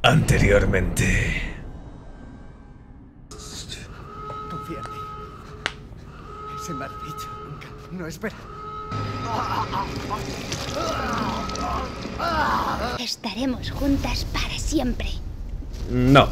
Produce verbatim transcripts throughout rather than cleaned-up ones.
Anteriormente. Confía en mí. Ese mal bicho nunca no espera. Estaremos juntas para siempre. No.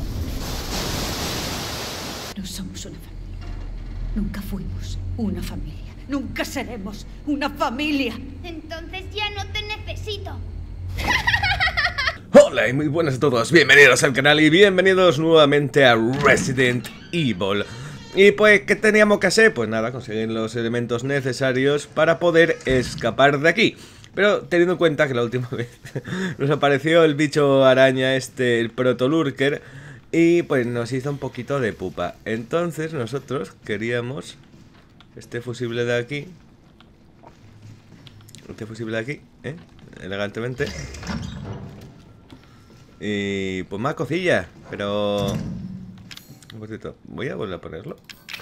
No somos una familia. Nunca fuimos una familia. Nunca seremos una familia. Entonces ya no te necesito. Hola y muy buenas a todos, bienvenidos al canal y bienvenidos nuevamente a Resident Evil. Y pues, ¿qué teníamos que hacer? Pues nada, conseguir los elementos necesarios para poder escapar de aquí. Pero teniendo en cuenta que la última vez nos apareció el bicho araña este, el protolurker, y pues nos hizo un poquito de pupa. Entonces nosotros queríamos este fusible de aquí, este fusible de aquí, ¿eh? Elegantemente. Y pues más cosillas, pero... Por cierto, voy a volver a ponerlo.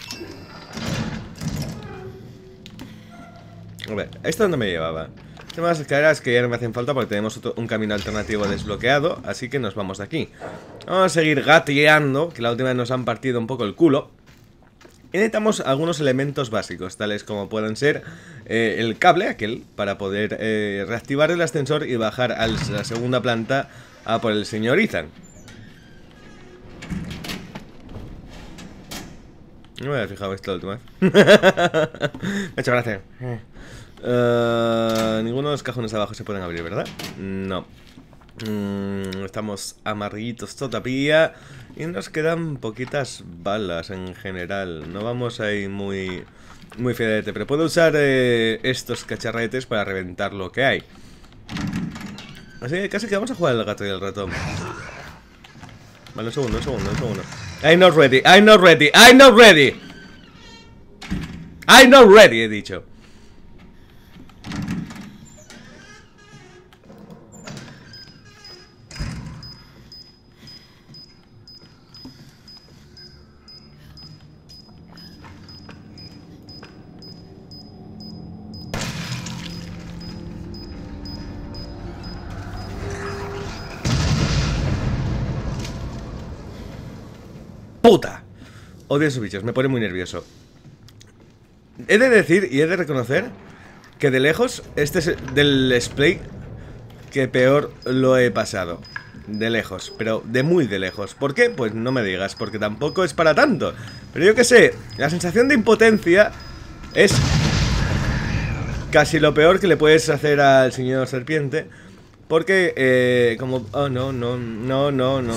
A ver, ¿esto dónde me llevaba? Tengo más escaleras que ya no me hacen falta porque tenemos otro, un camino alternativo desbloqueado. Así que nos vamos de aquí. Vamos a seguir gateando, que la última vez nos han partido un poco el culo. Y necesitamos algunos elementos básicos, tales como pueden ser eh, el cable aquel, para poder eh, reactivar el ascensor y bajar a la segunda planta a por el señor Ethan. No me había fijado esto la última vez. Me ha hecho gracia. Uh, ninguno de los cajones abajo se pueden abrir, ¿verdad? No. Mm, estamos amarguitos todavía. Y nos quedan poquitas balas en general. No vamos ahí muy muy fedete. Pero puedo usar eh, estos cacharretes para reventar lo que hay. Así que casi que vamos a jugar al gato y al ratón. Vale, un segundo, un segundo, un segundo. I'm not ready, I'm not ready, I'm not ready. I'm not ready, he dicho. ¡Puta! Odio a esos bichos, me pone muy nervioso. He de decir y he de reconocer que de lejos este es del display que peor lo he pasado. De lejos, pero de muy de lejos. ¿Por qué? Pues no me digas, porque tampoco es para tanto. Pero yo qué sé, la sensación de impotencia es casi lo peor que le puedes hacer al señor serpiente. Porque, eh, como... Oh, no, no, no, no, no.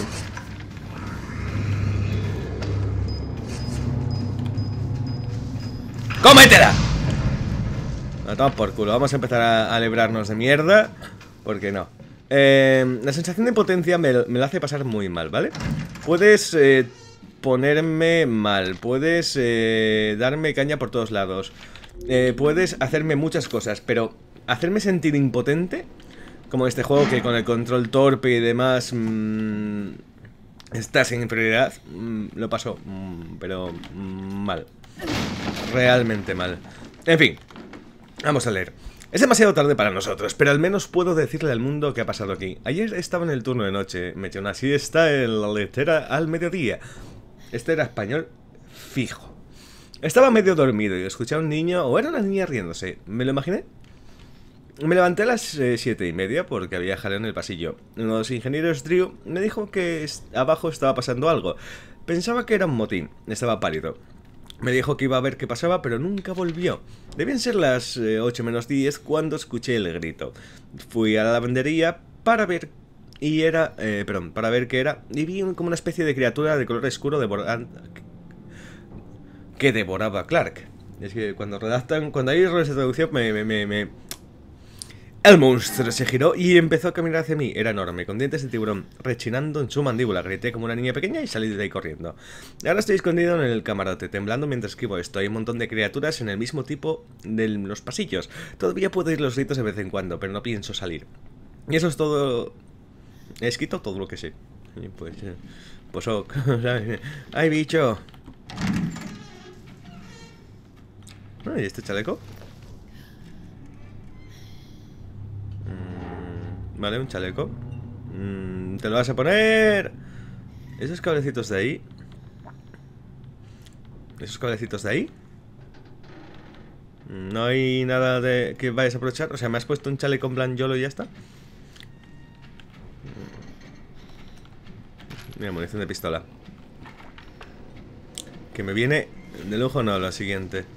¡Cómetela! No, toma por culo. Vamos a empezar a, a librarnos de mierda. Porque no. Eh, la sensación de impotencia me, me la hace pasar muy mal, ¿vale? Puedes eh, ponerme mal. Puedes eh, darme caña por todos lados. Eh, puedes hacerme muchas cosas. Pero hacerme sentir impotente, como este juego que con el control torpe y demás mmm, estás en inferioridad, mmm, lo paso, mmm, pero mmm, mal. Realmente mal. En fin, vamos a leer. Es demasiado tarde para nosotros, pero al menos puedo decirle al mundo qué ha pasado aquí. Ayer estaba en el turno de noche, me eché una siesta en la letera al mediodía. Este era español fijo. Estaba medio dormido y escuché a un niño, o era una niña riéndose. ¿Me lo imaginé? Me levanté a las eh, siete y media porque había jaleo en el pasillo. Uno de los ingenieros, Drew, me dijo que abajo estaba pasando algo. Pensaba que era un motín, estaba pálido. Me dijo que iba a ver qué pasaba, pero nunca volvió. Debían ser las eh, ocho menos diez cuando escuché el grito. Fui a la lavandería para ver y era, eh, perdón, para ver qué era, y vi como una especie de criatura de color oscuro devorando, que devoraba a Clark. Es que cuando redactan, cuando hay errores de traducción me, me, me, me... El monstruo se giró y empezó a caminar hacia mí. Era enorme, con dientes de tiburón, rechinando en su mandíbula. Grité como una niña pequeña y salí de ahí corriendo. Ahora estoy escondido en el camarote, temblando mientras escribo esto. Hay un montón de criaturas en el mismo tipo de los pasillos. Todavía puedo oír los gritos de vez en cuando, pero no pienso salir. Y eso es todo... He escrito todo lo que sé. Y pues... Pues... Oh, ¡ay, bicho! ¿Y este chaleco? Vale, un chaleco. Mm, ¿Te lo vas a poner? Esos cablecitos de ahí. Esos cablecitos de ahí. No hay nada de que vayas a aprovechar. O sea, me has puesto un chaleco en plan YOLO y ya está. Mira, munición de pistola. Que me viene de lujo, no, lo siguiente.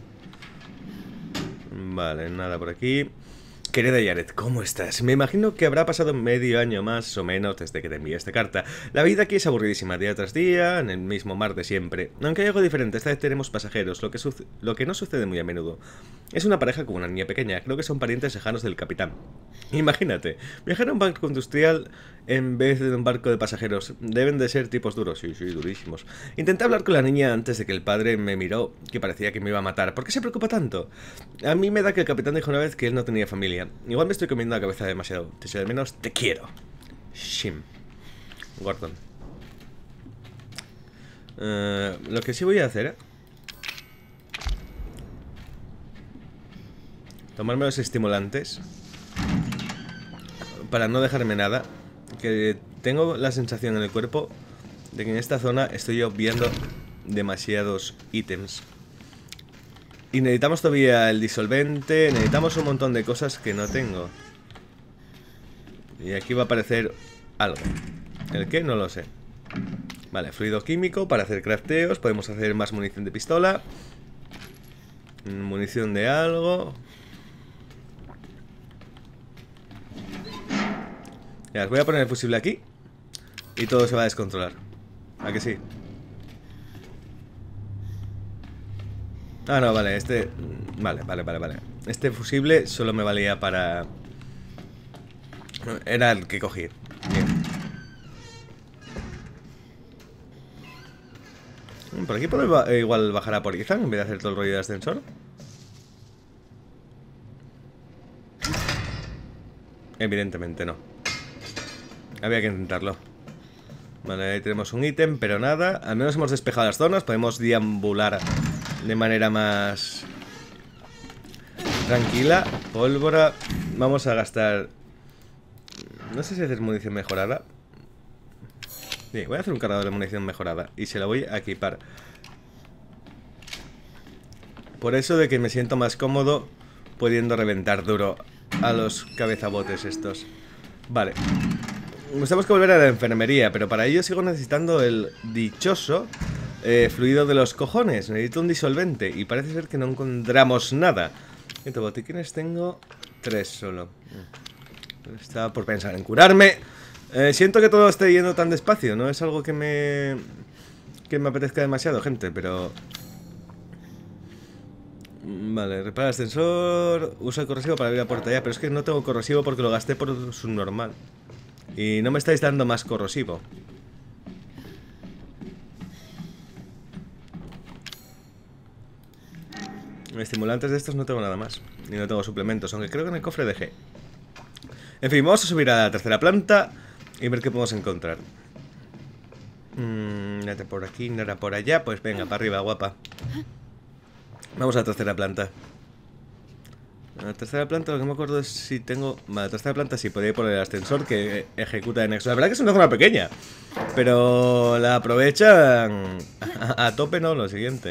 Vale, nada por aquí. Querida Jared, ¿cómo estás? Me imagino que habrá pasado medio año más o menos desde que te envié esta carta. La vida aquí es aburridísima, día tras día, en el mismo mar de siempre. Aunque hay algo diferente, esta vez tenemos pasajeros, lo que, lo que no sucede muy a menudo. Es una pareja con una niña pequeña, creo que son parientes lejanos del capitán. Imagínate, viajar a un barco industrial en vez de un barco de pasajeros. Deben de ser tipos duros, sí, sí, durísimos. Intenté hablar con la niña antes de que el padre me miró, que parecía que me iba a matar. ¿Por qué se preocupa tanto? A mí me da que el capitán dijo una vez que él no tenía familia. Igual me estoy comiendo la cabeza demasiado. Te sé, al menos te quiero. Shim. Gordon. Uh, lo que sí voy a hacer, ¿eh? Tomarme los estimulantes para no dejarme nada. Que tengo la sensación en el cuerpo de que en esta zona estoy obviando demasiados ítems. Y necesitamos todavía el disolvente. Necesitamos un montón de cosas que no tengo. Y aquí va a aparecer algo. ¿El qué? No lo sé. Vale, fluido químico para hacer crafteos. Podemos hacer más munición de pistola. Munición de algo. Ya, os voy a poner el fusible aquí. Y todo se va a descontrolar. ¿A que sí? Ah, no, vale, este... Vale, vale, vale, vale. Este fusible solo me valía para... Era el que cogí. Bien. Por aquí puedo igual bajar a por Ethan en vez de hacer todo el rollo de ascensor. Evidentemente no. Había que intentarlo. Vale, ahí tenemos un ítem, pero nada. Al menos hemos despejado las zonas. Podemos deambular de manera más tranquila. Pólvora. Vamos a gastar... No sé si hacer munición mejorada. Sí, voy a hacer un cargador de munición mejorada. Y se la voy a equipar. Por eso de que me siento más cómodo pudiendo reventar duro a los cabezabotes estos. Vale. Tenemos que volver a la enfermería, pero para ello sigo necesitando el dichoso eh, fluido de los cojones. Necesito un disolvente y parece ser que no encontramos nada. Estos botiquines tengo tres solo. Estaba por pensar en curarme. eh, Siento que todo esté yendo tan despacio. No es algo que me... que me apetezca demasiado, gente, pero... Vale, repara el ascensor. Usa el corrosivo para abrir la puerta ya. Pero es que no tengo corrosivo porque lo gasté por subnormal. Y no me estáis dando más corrosivo. Estimulantes de estos no tengo nada más. Y no tengo suplementos, aunque creo que en el cofre dejé. En fin, vamos a subir a la tercera planta y ver qué podemos encontrar. Mmm, nada por aquí, nada por allá. Pues venga, para arriba, guapa. Vamos a la tercera planta. A la tercera planta lo que me acuerdo es si tengo... Vale, la tercera planta sí, podría ir por el ascensor que ejecuta de nexo. La verdad que es una zona pequeña, pero la aprovechan a, a tope, ¿no? Lo siguiente.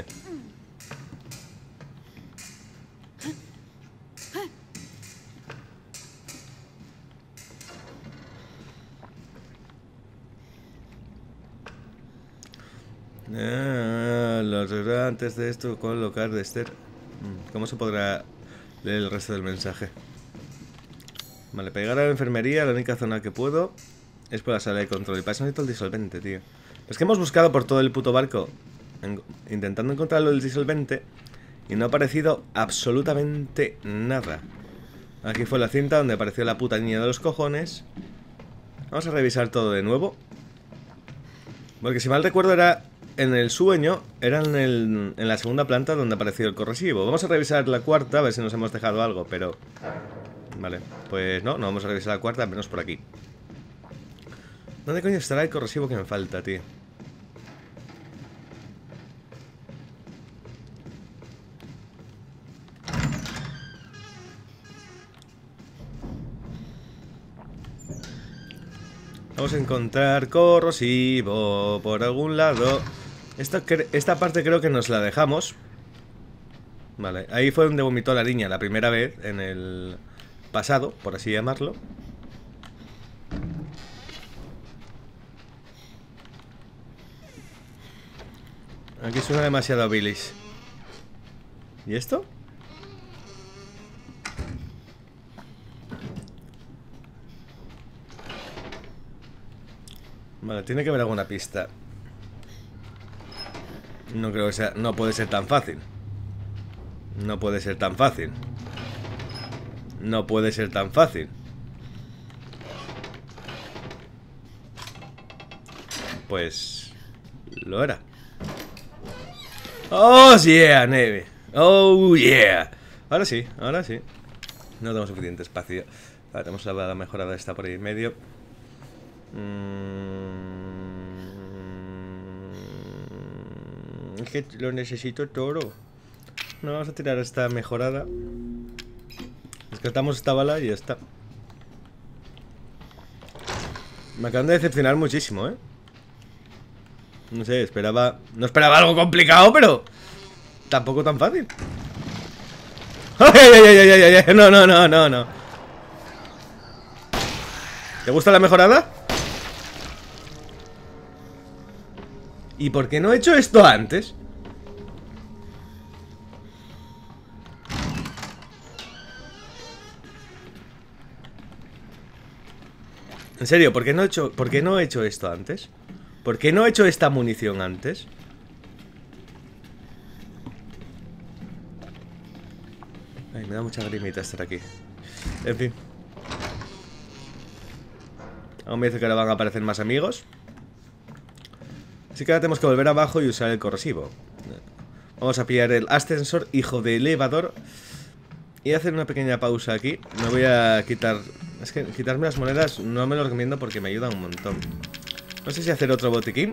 Ah, los antes de esto colocar de Esther. ¿Cómo se podrá leer el resto del mensaje? Vale, para llegar a la enfermería la única zona que puedo es por la sala de control. Y para eso necesito el disolvente, tío. Es que hemos buscado por todo el puto barco en, intentando encontrarlo el disolvente y no ha aparecido absolutamente nada. Aquí fue la cinta donde apareció la puta niña de los cojones. Vamos a revisar todo de nuevo. Porque si mal recuerdo era... En el sueño, era en, el, en la segunda planta donde apareció el corrosivo. Vamos a revisar la cuarta, a ver si nos hemos dejado algo, pero... Vale, pues no, no vamos a revisar la cuarta, al menos por aquí. ¿Dónde coño estará el corrosivo que me falta, tío? Vamos a encontrar corrosivo por algún lado. Esta, esta parte creo que nos la dejamos. Vale, ahí fue donde vomitó la niña la primera vez, en el pasado, por así llamarlo. Aquí suena demasiado bilis. ¿Y esto? Vale, tiene que haber alguna pista. No creo que sea... No puede ser tan fácil. No puede ser tan fácil. No puede ser tan fácil. Pues... lo era. ¡Oh, yeah, neve! ¡Oh, yeah! Ahora sí, ahora sí. No tengo suficiente espacio. Vale, tenemos la bala mejorada esta por ahí en medio. Mm, es que lo necesito todo. No, vamos a tirar esta mejorada. Descartamos esta bala y ya está. Me acaban de decepcionar muchísimo, ¿eh? No sé, esperaba... No esperaba algo complicado, pero... tampoco tan fácil. ¡Ay, ay, ay, ay, ay, ay! No, no, no, no, no. ¿Te gusta la mejorada? ¿Y por qué no he hecho esto antes? En serio, ¿por qué no he hecho, por qué no he hecho esto antes? ¿Por qué no he hecho esta munición antes? Ay, me da mucha grimita estar aquí. En fin. Aún me dice que ahora van a aparecer más amigos. Así que ahora tenemos que volver abajo y usar el corrosivo. Vamos a pillar el ascensor, hijo de elevador. Y hacer una pequeña pausa aquí. Me voy a quitar... Es que quitarme las monedas no me lo recomiendo porque me ayuda un montón. No sé si hacer otro botiquín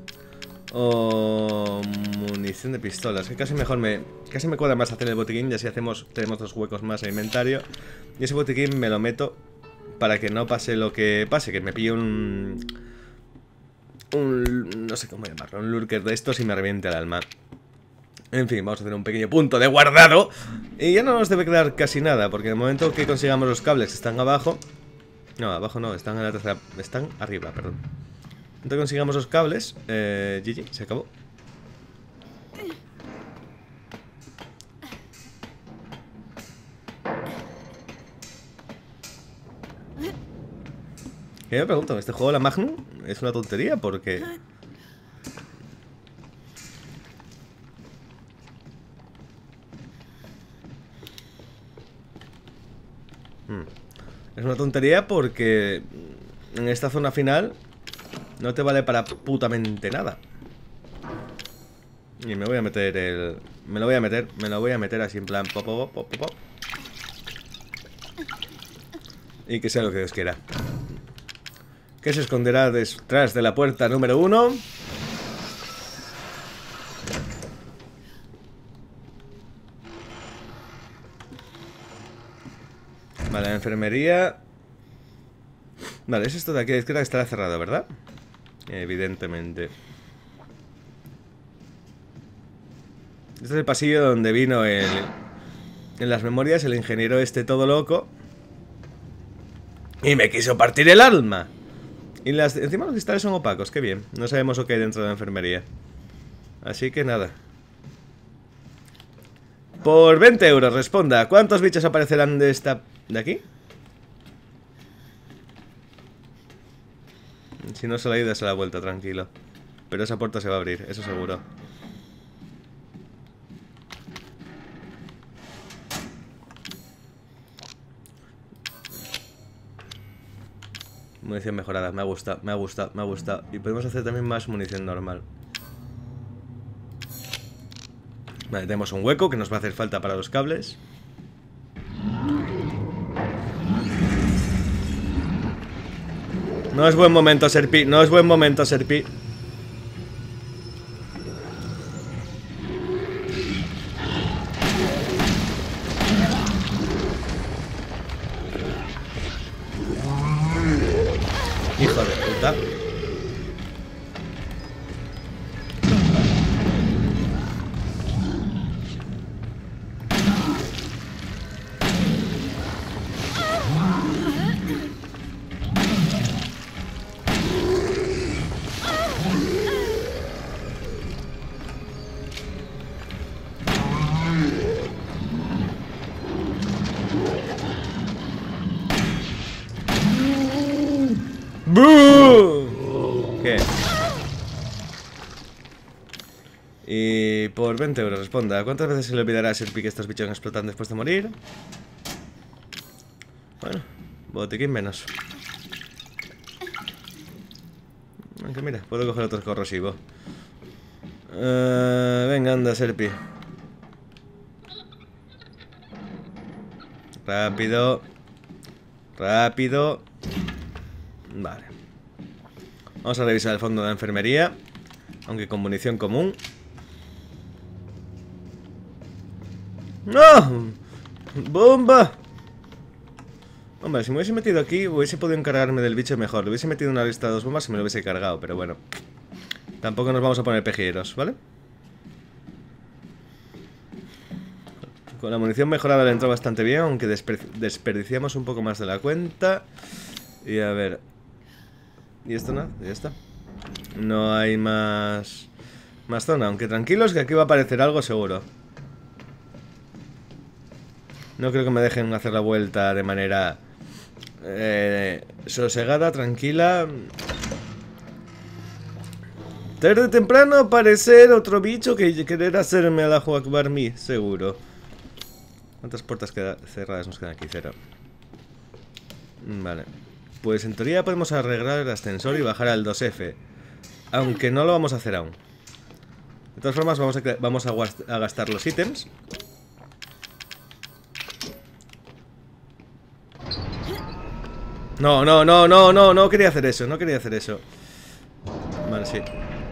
o munición de pistolas. Que casi mejor me... Casi me cuadra más hacer el botiquín. Y así hacemos... Tenemos dos huecos más en inventario. Y ese botiquín me lo meto para que no pase lo que pase. Que me pille un... Un... No sé cómo llamarlo. Un lurker de estos y me reviente el alma. En fin, vamos a hacer un pequeño punto de guardado. Y ya no nos debe quedar casi nada. Porque en el momento que consigamos los cables que están abajo... No, abajo no, están en la tercera... Están arriba, perdón. Entonces consigamos los cables, eh, G G, se acabó. ¿Qué me pregunto? ¿Este juego, la Magnum, es una tontería? Porque... Hmm. Es una tontería porque... En esta zona final... No te vale para putamente nada. Y me voy a meter el... Me lo voy a meter, me lo voy a meter así en plan pop, pop, pop, pop, pop. Y que sea lo que Dios quiera. ¿Qué se esconderá detrás de la puerta número uno? Vale, la enfermería. Vale, es esto de aquí a la izquierda que estará cerrado, ¿verdad? Evidentemente. Este es el pasillo donde vino el... En las memorias el ingeniero este todo loco. Y me quiso partir el alma. Y las... encima los cristales son opacos, qué bien. No sabemos lo que hay dentro de la enfermería. Así que nada. Por veinte euros, responda. ¿Cuántos bichos aparecerán de esta... de aquí? Si no se la ida, se la vuelta, tranquilo. Pero esa puerta se va a abrir, eso seguro. Munición mejorada, me ha gustado, me ha gustado, me ha gustado. Y podemos hacer también más munición normal. Vale, tenemos un hueco que nos va a hacer falta para los cables. No es buen momento, Serpi. No es buen momento, Serpi. Hijo de puta. está. ¡Buu! ¿Qué? Y por veinte euros responda. ¿Cuántas veces se le olvidará a Serpi que estos bichos explotan después de morir? Bueno, botiquín menos. Aunque mira, puedo coger otro corrosivo. Uh, venga, anda, Serpi. Rápido. Rápido. Vale. Vamos a revisar el fondo de la enfermería. Aunque con munición común. ¡No! ¡Bomba! Hombre, si me hubiese metido aquí, hubiese podido encargarme del bicho mejor. Le hubiese metido una lista de dos bombas y me lo hubiese cargado. Pero bueno, tampoco nos vamos a poner pejilleros, ¿vale? Con la munición mejorada le entró bastante bien, aunque desperdiciamos un poco más de la cuenta. Y a ver... Y esto no, ya está. No hay más... Más zona, aunque tranquilos que aquí va a aparecer algo seguro. No creo que me dejen hacer la vuelta de manera... Eh, sosegada, tranquila. Tarde o temprano aparecer otro bicho que querer hacerme a la Akbar mi, seguro. ¿Cuántas puertas queda cerradas nos quedan aquí? Cero. Vale. Pues en teoría podemos arreglar el ascensor y bajar al dos F. Aunque no lo vamos a hacer aún. De todas formas vamos a, vamos a, a gastar los ítems. No, no, no, no, no, no quería hacer eso, no quería hacer eso. Vale, sí.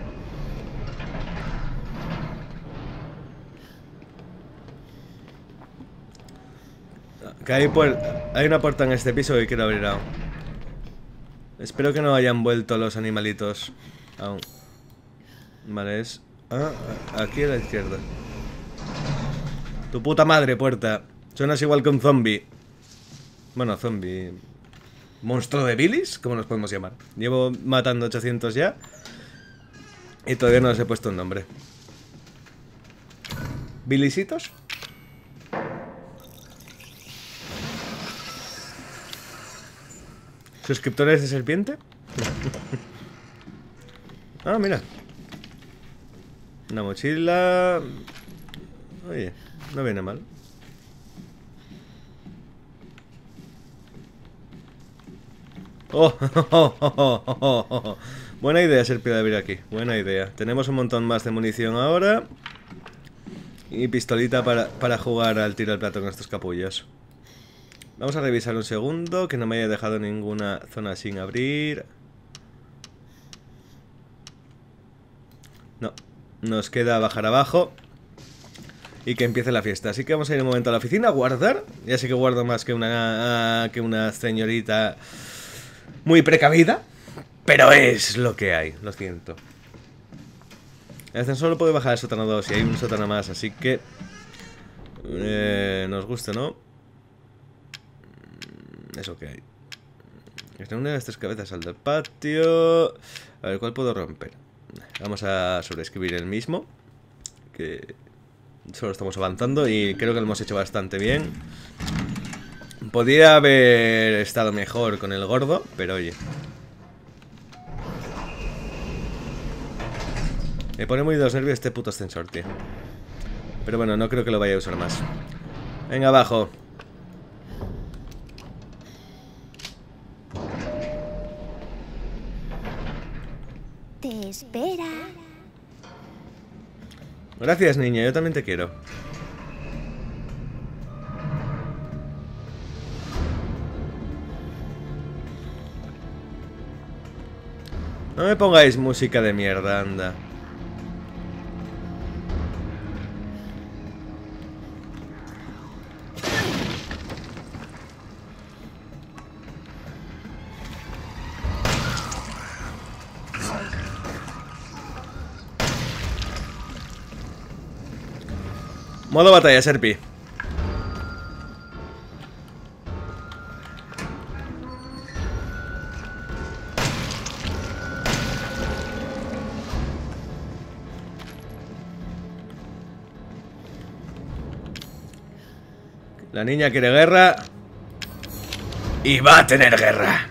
Que hay, hay una puerta en este piso que quiero abrir aún. Espero que no hayan vuelto los animalitos aún. Vale, es... Ah, aquí a la izquierda. Tu puta madre, puerta. Suenas igual que un zombie. Bueno, zombie... ¿Monstruo de bilis? ¿Cómo nos podemos llamar? Llevo matando ochocientos ya. Y todavía no les he puesto un nombre. ¿Bilisitos? ¿Suscriptores de serpiente? Ah, mira. Una mochila. Oye, no viene mal. Oh, oh, oh, oh, oh, oh. Buena idea ser de aquí. Buena idea. Tenemos un montón más de munición ahora. Y pistolita para, para jugar al tiro al plato con estos capullos. Vamos a revisar un segundo, que no me haya dejado ninguna zona sin abrir. No, nos queda bajar abajo y que empiece la fiesta. Así que vamos a ir un momento a la oficina a guardar. Ya sé que guardo más que una, que una señorita muy precavida, pero es lo que hay, lo siento. El ascensor lo puede bajar al sótano dos y hay un sótano más, así que... Eh, nos gusta, ¿no? Eso que hay. Reúne las tres cabezas al del patio. A ver, ¿cuál puedo romper? Vamos a sobreescribir el mismo, que solo estamos avanzando y creo que lo hemos hecho bastante bien. Podría haber estado mejor con el gordo, pero oye. Me pone muy de los nervios este puto ascensor, tío. Pero bueno, no creo que lo vaya a usar más. Venga, abajo. Te espera. Gracias, niña, yo también te quiero. No me pongáis música de mierda, anda. Modo batalla, Serpi. La niña quiere guerra. Y va a tener guerra.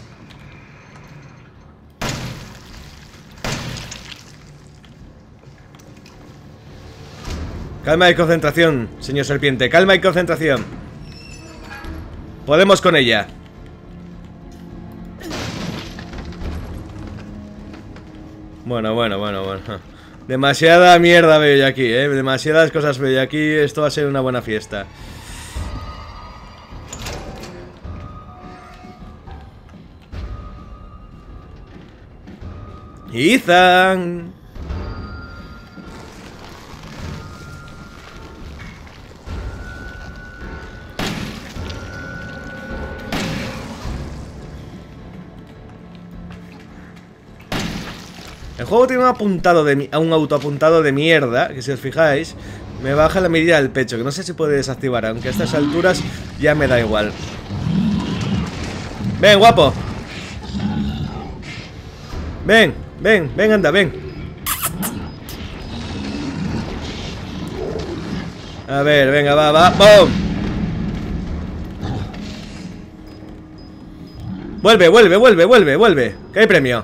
Calma y concentración, señor serpiente. Calma y concentración. Podemos con ella. Bueno, bueno, bueno, bueno. Demasiada mierda veo yo aquí, eh. Demasiadas cosas veo yo aquí. Esto va a ser una buena fiesta. Ethan. El juego tiene un apuntado de un autoapuntado de mierda, que si os fijáis, me baja la medida del pecho, que no sé si puede desactivar, aunque a estas alturas ya me da igual. Ven, guapo. Ven, ven, ven, anda, ven. A ver, venga, va, va, ¡bum! Vuelve, vuelve, vuelve, vuelve, vuelve. Que hay premio.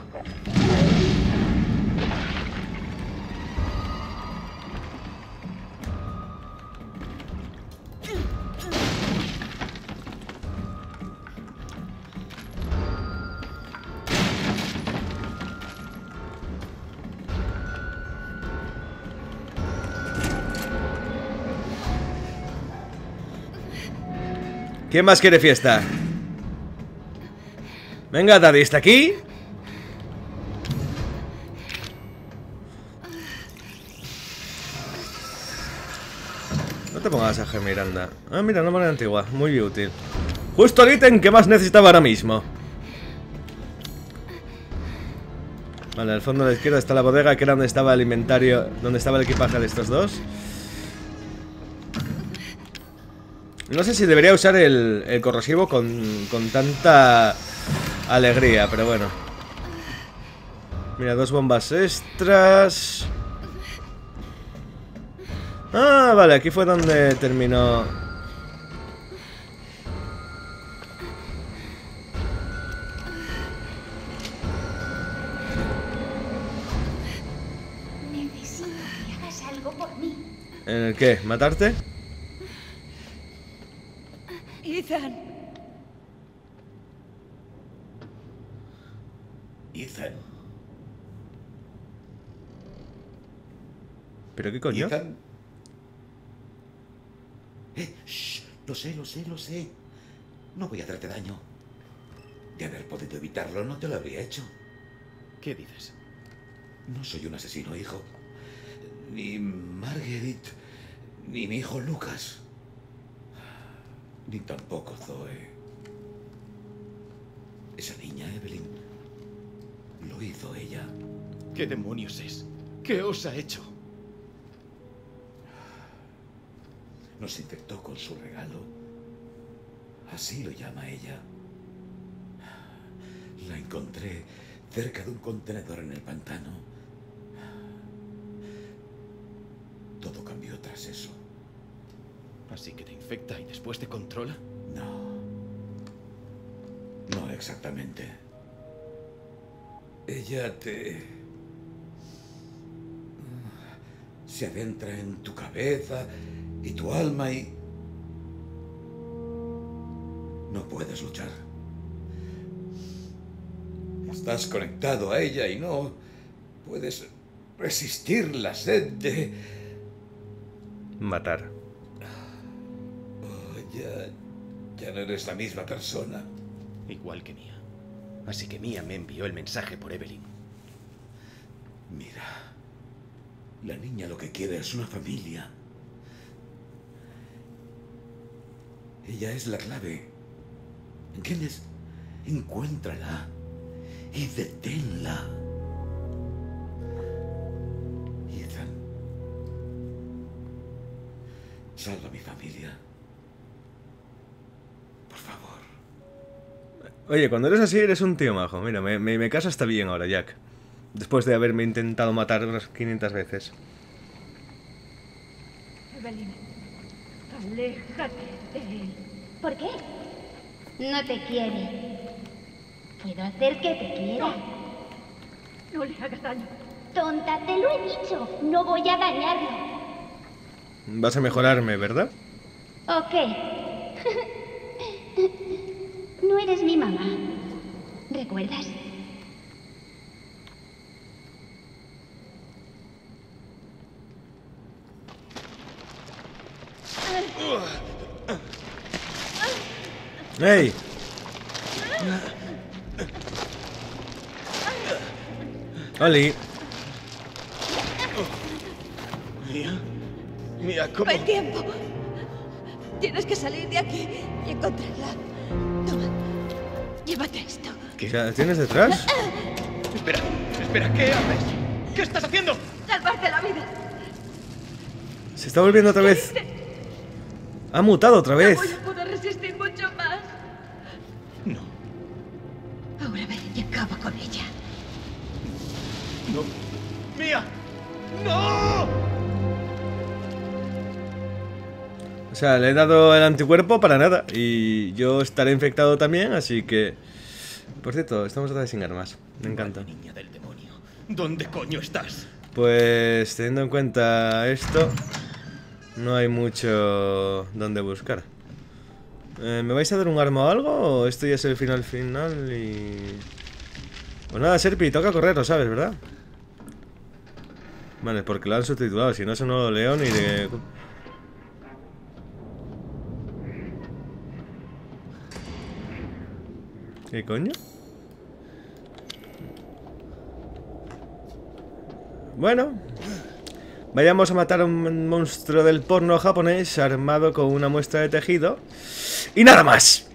¿Quién más quiere fiesta? Venga, Daddy, ¿está aquí? No te pongas a gemir, anda. Ah, mira, una moneda antigua, muy útil. Justo el ítem que más necesitaba ahora mismo. Vale, al fondo de la izquierda está la bodega, que era donde estaba el inventario, donde estaba el equipaje de estos dos. No sé si debería usar el, el corrosivo con, con tanta alegría, pero bueno. Mira, dos bombas extras. Ah, vale, aquí fue donde terminó. Necesito que hagas algo por mí. ¿En el qué? ¿Matarte? Ethan. Ethan. ¿Pero qué coño? Ethan. Eh, shh, lo sé, lo sé, lo sé. No voy a hacerte daño. De haber podido evitarlo, no te lo habría hecho. ¿Qué dices? No soy un asesino, hijo. Ni Marguerite, ni mi hijo Lucas. Ni tampoco Zoe. Esa niña, Evelyn, lo hizo ella. ¿Qué demonios es? ¿Qué os ha hecho? Nos infectó con su regalo. Así lo llama ella. La encontré cerca de un contenedor en el pantano. Todo cambió tras eso. ¿Así que te infecta y después te controla? No. No exactamente. Ella te... se adentra en tu cabeza y tu alma y... no puedes luchar. Estás conectado a ella y no puedes resistir la sed de... Matar. Oh, ya... ya no eres la misma persona. Igual que Mia. Así que Mia me envió el mensaje por Evelyn. Mira, la niña lo que quiere es una familia. Ella es la clave. ¿Entiendes? Encuéntrala y deténla. Ethan, Salva a mi familia. Por favor. Oye, cuando eres así eres un tío majo. Mira, me, me, me caso hasta bien ahora, Jack. Después de haberme intentado matar unas quinientas veces. Evelyn, aléjate de él. ¿Por qué? No te quiere. Puedo hacer que te quiera. No le hagas daño. Tonta, te lo he dicho. No voy a dañarlo. Vas a mejorarme, ¿verdad? ¿O qué? No eres mi mamá. ¿Recuerdas? ¡Ey! ¡Oli! Mía. Mía, ¿cómo? No hay tiempo. Tienes que salir de aquí y encontrarla. Toma. Llévate esto. ¿Qué? ¿Tienes detrás? Espera, espera, ¿qué haces? ¿Qué estás haciendo? Salvarte la vida. Se está volviendo otra vez. Ha mutado otra vez. No voy a poder resistir mucho más. No, Ahora ven y acaba con ella. no. ¡Mía! ¡No! O sea, le he dado el anticuerpo para nada. Y yo estaré infectado también, así que... Por cierto, estamos otra vez sin armas. Me encanta. Vaya niña del demonio. ¿Dónde coño estás? Pues teniendo en cuenta esto, no hay mucho donde buscar. Eh, ¿Me vais a dar un arma o algo? ¿O esto ya es el final final y...? Pues nada, Serpi, toca correr, lo sabes, ¿verdad? Vale, porque lo han subtitulado, si no eso no lo leo ni de... ¿Qué coño? Bueno, vayamos a matar a un monstruo del porno japonés armado con una muestra de tejido. ¡Y nada más!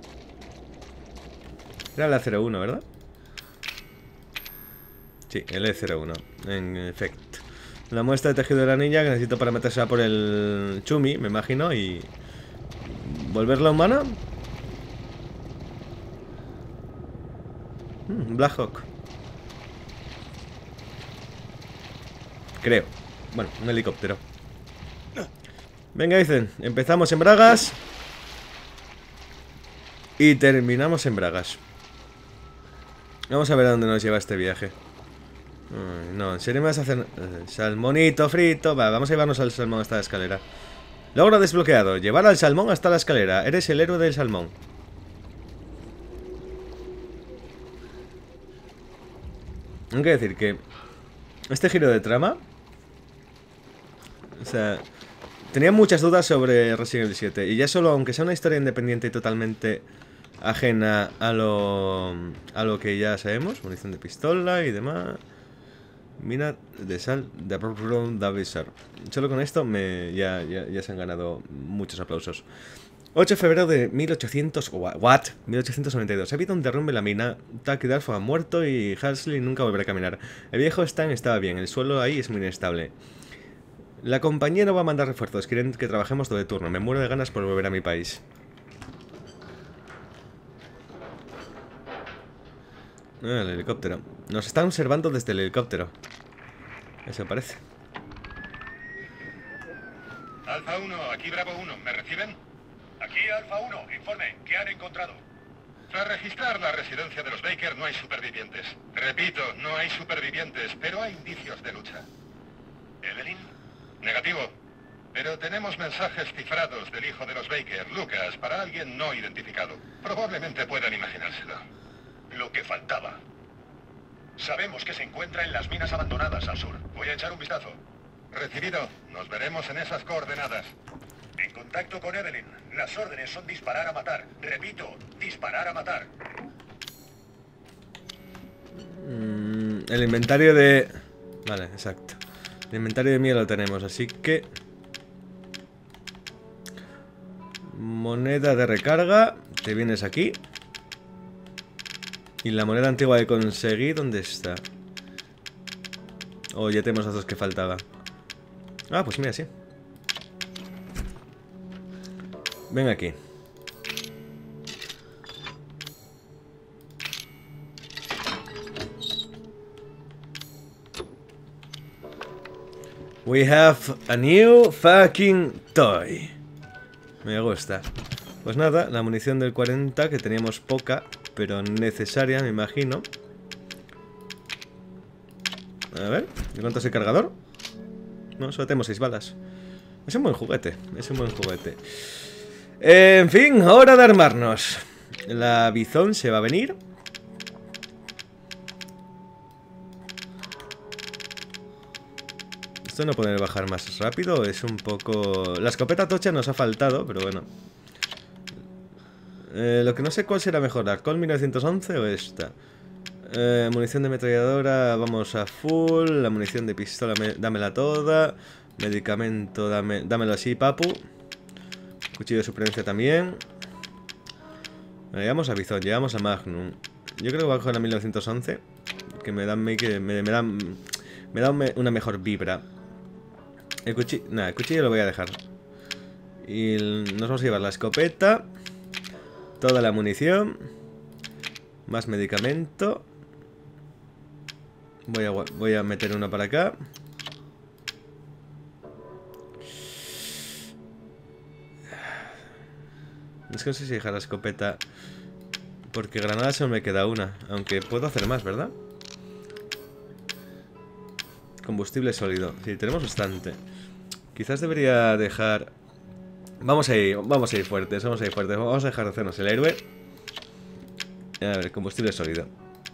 Era el E cero uno, ¿verdad? Sí, el E cero uno, en efecto. La muestra de tejido de la niña que necesito para meterse por el chumi, me imagino, y... ¿volverla humana? Mm, Black Hawk. Creo. Bueno, un helicóptero. Venga, dicen, empezamos en bragas y terminamos en bragas. Vamos a ver a dónde nos lleva este viaje. Ay, no, en serio me vas a hacer... eh, salmonito frito. Va, vamos a llevarnos al salmón hasta la escalera. Logro desbloqueado. Llevar al salmón hasta la escalera. Eres el héroe del salmón. Hay que decir que este giro de trama... O sea, tenía muchas dudas sobre Resident Evil siete. Y ya solo, aunque sea una historia independiente y totalmente ajena a lo, a lo que ya sabemos, munición de pistola y demás, mina de sal de de avisar. Solo con esto me, ya, ya, ya se han ganado muchos aplausos. ocho de febrero de mil ochocientos... What? mil ochocientos noventa y dos. Ha habido un derrumbe en la mina. Taki Darfo ha muerto y Halsley nunca volverá a caminar. El viejo Stan estaba bien. El suelo ahí es muy inestable. La compañía no va a mandar refuerzos. Quieren que trabajemos todo de turno. Me muero de ganas por volver a mi país. Ah, el helicóptero. Nos están observando desde el helicóptero. Eso parece. Alfa uno, aquí Bravo uno. ¿Me reciben? Aquí Alfa uno, informe. ¿Qué han encontrado? Tras registrar la residencia de los Baker no hay supervivientes. Repito, no hay supervivientes, pero hay indicios de lucha. ¿Evelyn? Negativo. Pero tenemos mensajes cifrados del hijo de los Baker, Lucas, para alguien no identificado. Probablemente puedan imaginárselo. Lo que faltaba. Sabemos que se encuentra en las minas abandonadas al sur. Voy a echar un vistazo. Recibido. Nos veremos en esas coordenadas. En contacto con Evelyn. Las órdenes son disparar a matar. Repito, disparar a matar. Mm, el inventario de... Vale, exacto. El inventario de mía lo tenemos, así que... Moneda de recarga. Te vienes aquí. Y la moneda antigua que conseguí, ¿dónde está? Oh, ya tenemos las dos que faltaba. Ah, pues mira, sí. Ven aquí. We have a new fucking toy. Me gusta. Pues nada, la munición del cuarenta, que teníamos poca, pero necesaria, me imagino. A ver, ¿de cuánto es el cargador? No, solo tenemos seis balas. Es un buen juguete, es un buen juguete. Eh, en fin, hora de armarnos. La Bizón se va a venir. Esto no puede bajar más rápido, es un poco... La escopeta tocha nos ha faltado, pero bueno. Eh, lo que no sé cuál será mejor, ¿la Colt mil novecientos once o esta? Eh, munición de ametralladora, vamos a full. La munición de pistola, me, dámela toda. Medicamento, dame, dámelo así, papu. Cuchillo de supervivencia también. Vale, llegamos a Bizón, llegamos a Magnum. Yo creo que voy a coger la mil novecientos once, que me dan, me, me, me dan, me da una mejor vibra. El cuchillo, nada, el cuchillo lo voy a dejar. Y nos vamos a llevar la escopeta, toda la munición, más medicamento. Voy a, voy a meter uno para acá. Es que no sé si dejar la escopeta, porque granadas solo me queda una. Aunque puedo hacer más, ¿verdad? Combustible sólido. Sí, tenemos bastante. Quizás debería dejar... Vamos a ir, vamos a ir fuertes, vamos a ir fuertes. Vamos a dejar de hacernos el héroe. A ver, combustible sólido.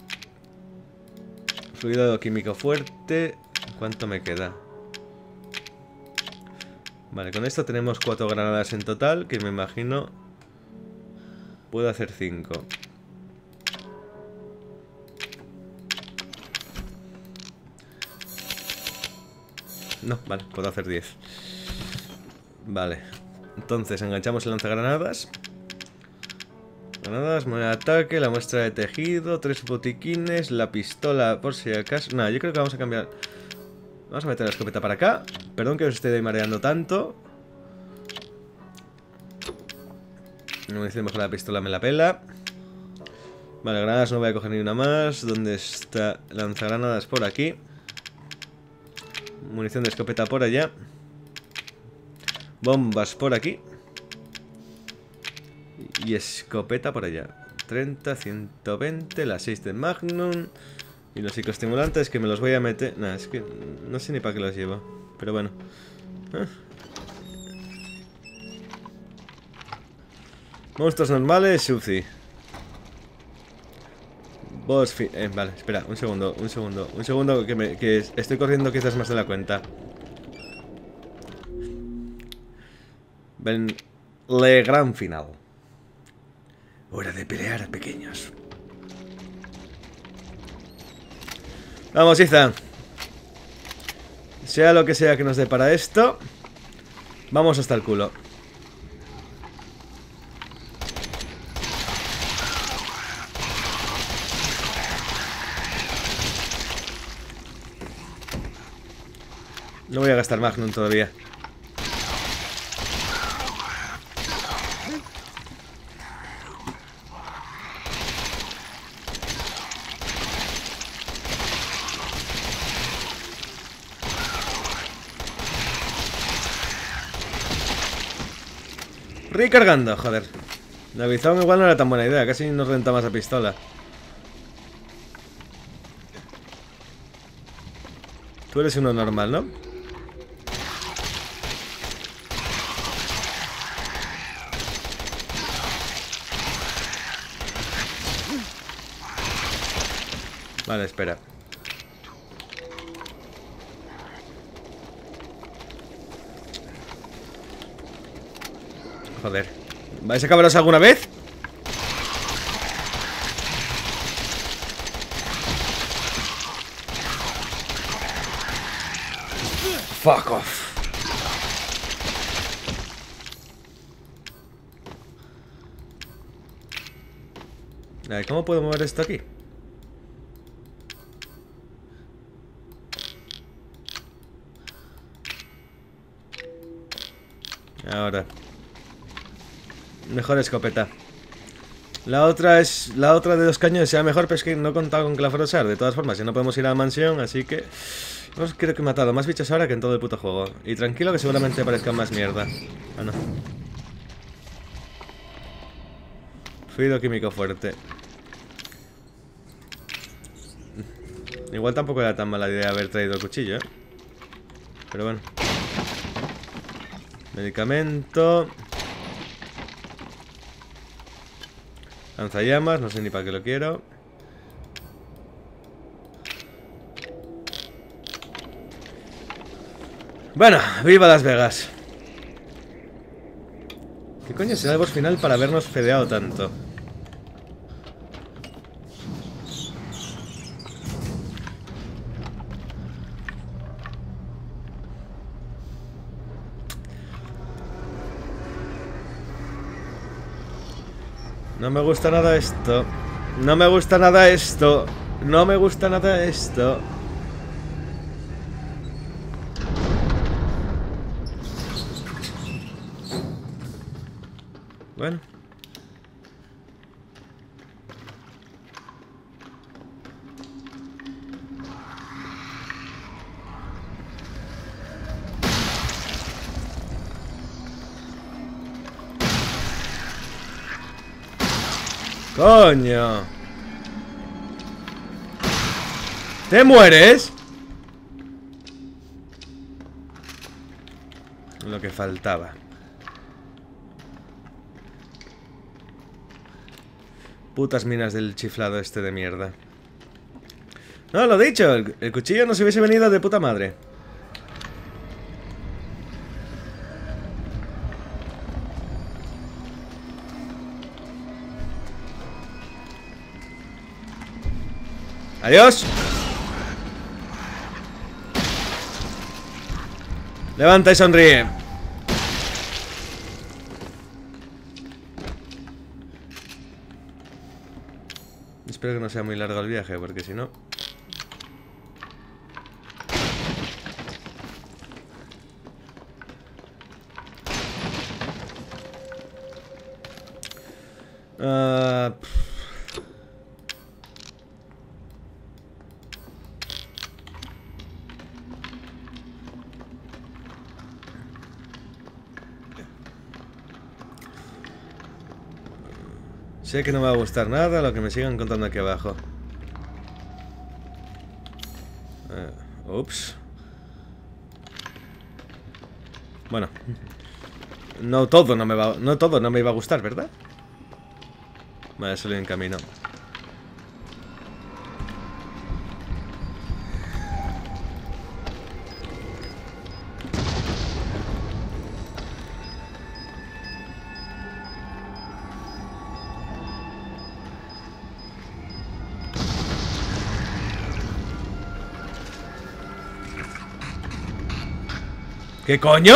Fluido químico fuerte. ¿Cuánto me queda? Vale, con esto tenemos cuatro granadas en total, que me imagino puedo hacer cinco. No, vale, puedo hacer diez. Vale. Entonces enganchamos el lanzagranadas. Granadas, moneda de ataque, la muestra de tejido, tres botiquines, la pistola por si acaso. Nada, yo creo que vamos a cambiar. Vamos a meter la escopeta para acá. Perdón que os esté mareando tanto. No me dice mejor la pistola, me la pela. Vale, granadas no voy a coger ni una más. ¿Dónde está? Lanzagranadas por aquí. Munición de escopeta por allá. Bombas por aquí. Y escopeta por allá. treinta, ciento veinte, las seis de Magnum. Y los psicoestimulantes que me los voy a meter... Nah, es que no sé ni para qué los llevo. Pero bueno. ¿Eh? Monstruos normales, Suzy. Boss fin... Eh, vale, espera, un segundo, un segundo. Un segundo que, me, que estoy corriendo quizás más de la cuenta. Ven... Le gran final. Hora de pelear, pequeños. Vamos, Ethan. Sea lo que sea que nos dé para esto, vamos hasta el culo. No voy a gastar Magnum todavía. Recargando, joder. La Bizón igual no era tan buena idea, casi nos renta más la pistola. Tú eres uno normal, ¿no? Vale, espera. Joder. ¿Vais a acabaros alguna vez? Fuck off. A ver, ¿cómo puedo mover esto aquí? Ahora. Mejor escopeta. La otra es. La otra de dos cañones sea mejor, pero es que no he contado con que la fuera a usar. De todas formas, ya no podemos ir a la mansión, así que. Pues creo que he matado más bichos ahora que en todo el puto juego. Y tranquilo que seguramente aparezcan más mierda. Ah, no. Fluido químico fuerte. Igual tampoco era tan mala idea haber traído el cuchillo, ¿eh? Pero bueno. Medicamento. Lanzallamas, no sé ni para qué lo quiero. Bueno, viva Las Vegas. ¿Qué coño será el boss final para habernos fedeado tanto? No me gusta nada esto. No me gusta nada esto. No me gusta nada esto. Bueno. ¡Coño! ¿Te mueres? Lo que faltaba. Putas minas del chiflado este de mierda. No, lo dicho, el, el cuchillo nos hubiese venido de puta madre. ¡Adiós! Levanta y sonríe. Espero que no sea muy largo el viaje, porque si no... Uh... Sé que no me va a gustar nada lo que me sigan contando aquí abajo. Uh, ups. Bueno. No todo no me va, no todo no me iba a gustar, ¿verdad? Vale, solo en camino. ¿Qué coño?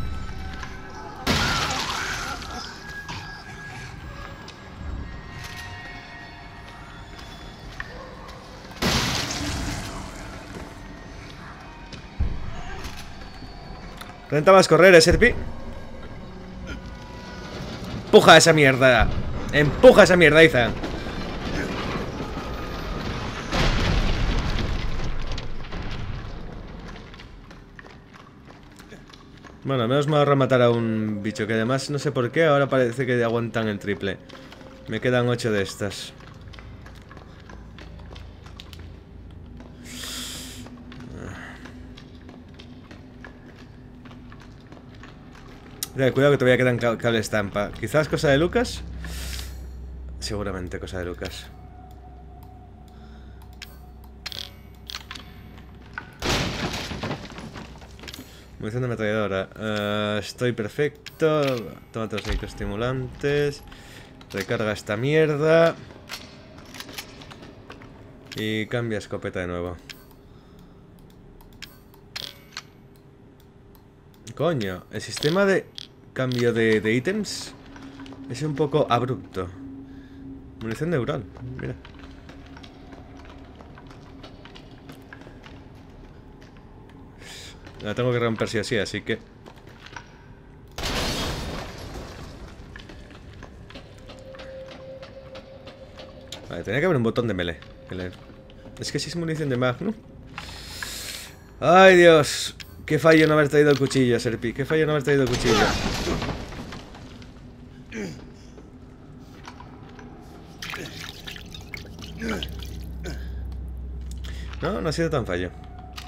Renta más correr, ¿eh, Serpi? Empuja esa mierda. Empuja esa mierda, Ethan. Bueno, al menos me va a rematar a un bicho que además no sé por qué ahora parece que aguantan el triple. Me quedan ocho de estas. Cuidado que todavía quedan cable estampa. ¿Quizás cosa de Lucas? Seguramente cosa de Lucas. Munición de ametralladora. Uh, estoy perfecto. Tómate los microestimulantes. Recarga esta mierda. Y cambia escopeta de nuevo. Coño, el sistema de cambio de, de ítems es un poco abrupto. Munición neural, mira. La tengo que romper sí o sí, así que... Vale, tenía que haber un botón de melee. Es que si es munición de Magnum. Ay, Dios. Qué fallo no haber traído el cuchillo, Serpi. Qué fallo no haber traído el cuchillo. No, no ha sido tan fallo.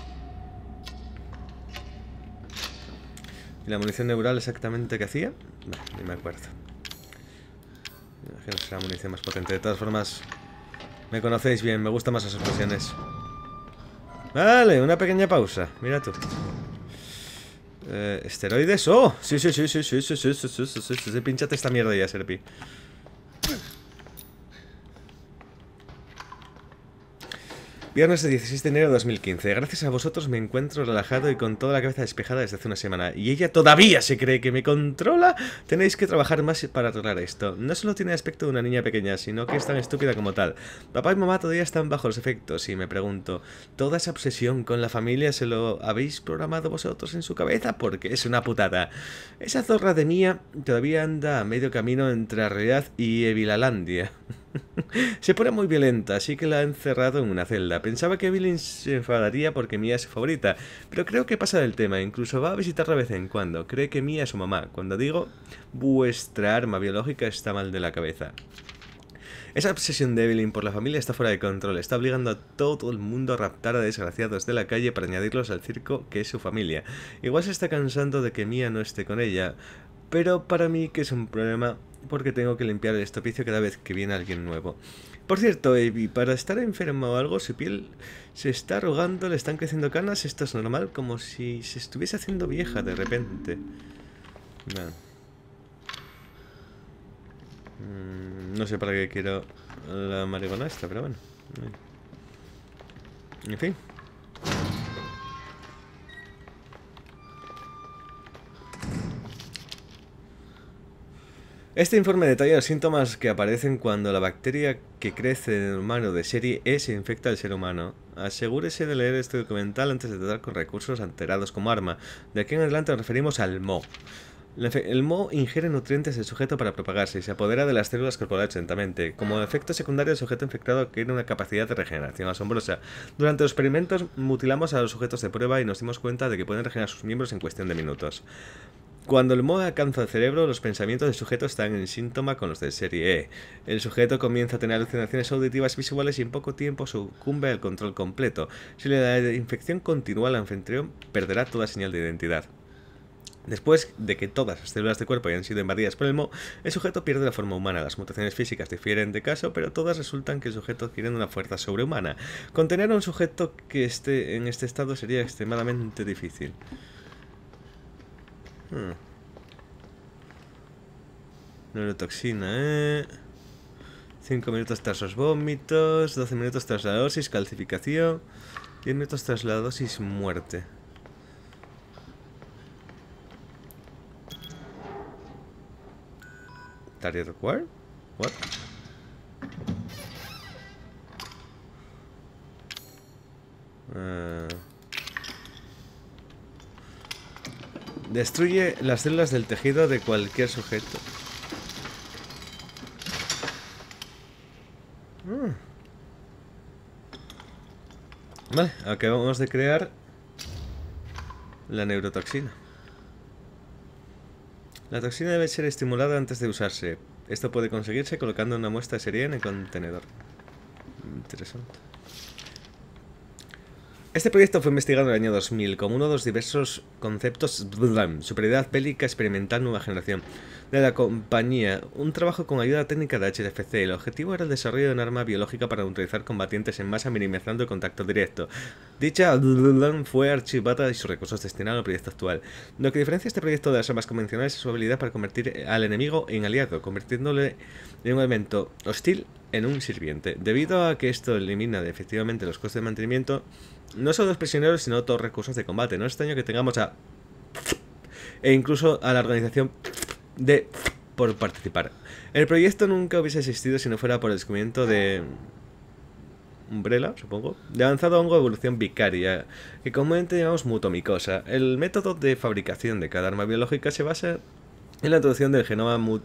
¿Y la munición neural exactamente qué hacía? No, ni me acuerdo. Me imagino que será munición más potente. De todas formas, me conocéis bien, me gustan más las explosiones. Vale, una pequeña pausa. Mira tú. Eh, ¿Esteroides? ¡Oh! Sí, sí, sí, sí, sí, sí, sí, sí, sí, sí, sí, sí, sí. Pínchate esta mierda ya, Serpi. Viernes de dieciséis de enero de dos mil quince. Gracias a vosotros me encuentro relajado y con toda la cabeza despejada desde hace una semana. ¿Y ella todavía se cree que me controla? Tenéis que trabajar más para arreglar esto. No solo tiene aspecto de una niña pequeña, sino que es tan estúpida como tal. Papá y mamá todavía están bajo los efectos y me pregunto, ¿toda esa obsesión con la familia se lo habéis programado vosotros en su cabeza? Porque es una putada. Esa zorra de Mía todavía anda a medio camino entre la realidad y Evilalandia. Se pone muy violenta, así que la ha encerrado en una celda. Pensaba que Evelyn se enfadaría porque Mía es su favorita, pero creo que pasa del tema. Incluso va a visitarla de vez en cuando. Cree que Mía es su mamá. Cuando digo vuestra arma biológica está mal de la cabeza. Esa obsesión de Evelyn por la familia está fuera de control. Está obligando a todo el mundo a raptar a desgraciados de la calle para añadirlos al circo que es su familia. Igual se está cansando de que Mía no esté con ella, pero para mí que es un problema porque tengo que limpiar el estopicio cada vez que viene alguien nuevo. Por cierto, Evie, para estar enferma o algo, su piel se está arrugando, le están creciendo canas. Esto es normal, como si se estuviese haciendo vieja de repente. Bueno. Mm, no sé para qué quiero la marihuana esta, pero bueno. En fin. Este informe detalla los síntomas que aparecen cuando la bacteria que crece en el humano de serie E se infecta al ser humano. Asegúrese de leer este documental antes de tratar con recursos alterados como arma. De aquí en adelante nos referimos al Mo. El Mo ingiere nutrientes del sujeto para propagarse y se apodera de las células corporales lentamente. Como efecto secundario, el sujeto infectado adquiere una capacidad de regeneración asombrosa. Durante los experimentos mutilamos a los sujetos de prueba y nos dimos cuenta de que pueden regenerar sus miembros en cuestión de minutos. Cuando el Mo alcanza el cerebro, los pensamientos del sujeto están en síntoma con los de serie E. El sujeto comienza a tener alucinaciones auditivas visuales y en poco tiempo sucumbe al control completo. Si la infección continúa, el anfitrión perderá toda señal de identidad. Después de que todas las células del cuerpo hayan sido invadidas por el Mo, el sujeto pierde la forma humana. Las mutaciones físicas difieren de caso, pero todas resultan que el sujeto adquiere una fuerza sobrehumana. Contener a un sujeto que esté en este estado sería extremadamente difícil. Hmm. Neurotoxina, eh. cinco minutos tras los vómitos, doce minutos tras la dosis, calcificación, diez minutos tras la dosis, muerte. Target required? What? Uh... Destruye las células del tejido de cualquier sujeto. Mm. Vale, acabamos de crear la neurotoxina. La toxina debe ser estimulada antes de usarse. Esto puede conseguirse colocando una muestra de serie en el contenedor. Interesante. Este proyecto fue investigado en el año dos mil como uno de los diversos conceptos superioridad bélica experimental nueva generación de la compañía, un trabajo con ayuda técnica de H F C. El objetivo era el desarrollo de un arma biológica para neutralizar combatientes en masa minimizando el contacto directo. Dicha fue archivada y sus recursos destinados al proyecto actual. Lo que diferencia este proyecto de las armas convencionales es su habilidad para convertir al enemigo en aliado, convirtiéndole en un elemento hostil en un sirviente. Debido a que esto elimina efectivamente los costes de mantenimiento, no solo los prisioneros, sino todos los recursos de combate. No es extraño que tengamos a... e incluso a la organización de... por participar. El proyecto nunca hubiese existido si no fuera por el descubrimiento de... Umbrella, supongo, de avanzado hongo de evolución vicaria, que comúnmente llamamos mutomicosa. El método de fabricación de cada arma biológica se basa en la introducción del genoma mut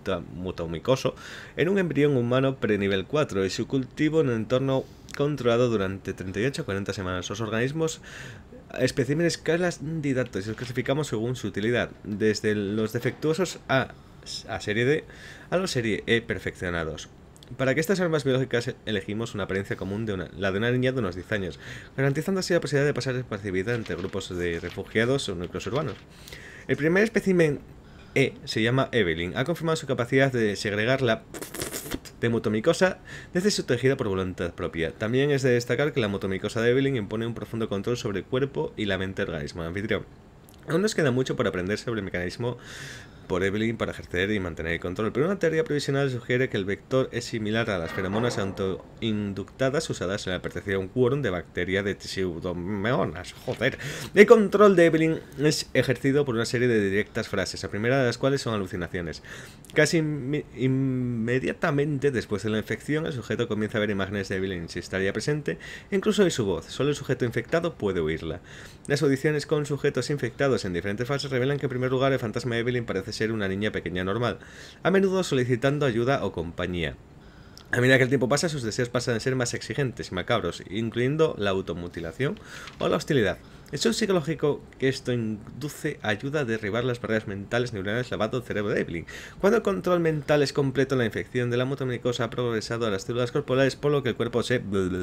muta, mutomicoso en un embrión humano pre-nivel cuatro y su cultivo en un entorno controlado durante treinta y ocho a cuarenta semanas. Los organismos, especímenes candidatos, y los clasificamos según su utilidad, desde los defectuosos a, a serie D a los serie E perfeccionados. Para que estas armas biológicas elegimos una apariencia común, de una, la de una niña de unos diez años, garantizando así la posibilidad de pasar desapercibida entre grupos de refugiados o núcleos urbanos. El primer espécimen E se llama Evelyn. Ha confirmado su capacidad de segregar la de mutomicosa desde su tejido por voluntad propia. También es de destacar que la mutomicosa de Evelyn impone un profundo control sobre el cuerpo y la mente del organismo anfitrión. Aún nos queda mucho por aprender sobre el mecanismo por Evelyn para ejercer y mantener el control, pero una teoría provisional sugiere que el vector es similar a las feromonas autoinductadas usadas en la percepción quórum de bacteria de pseudomonas. Joder. El control de Evelyn es ejercido por una serie de directas frases, la primera de las cuales son alucinaciones. Casi in inmediatamente después de la infección, el sujeto comienza a ver imágenes de Evelyn si estaría presente, incluso de su voz. Solo el sujeto infectado puede oírla. Las audiciones con sujetos infectados en diferentes fases revelan que en primer lugar el fantasma de Evelyn parece ser una niña pequeña normal, a menudo solicitando ayuda o compañía. A medida que el tiempo pasa, sus deseos pasan a ser más exigentes y macabros, incluyendo la automutilación o la hostilidad. El shock psicológico que esto induce ayuda a derribar las barreras mentales neuronales lavado el cerebro de Evelyn. Cuando el control mental es completo, la infección de la mutomicosa ha progresado a las células corporales, por lo que el cuerpo se...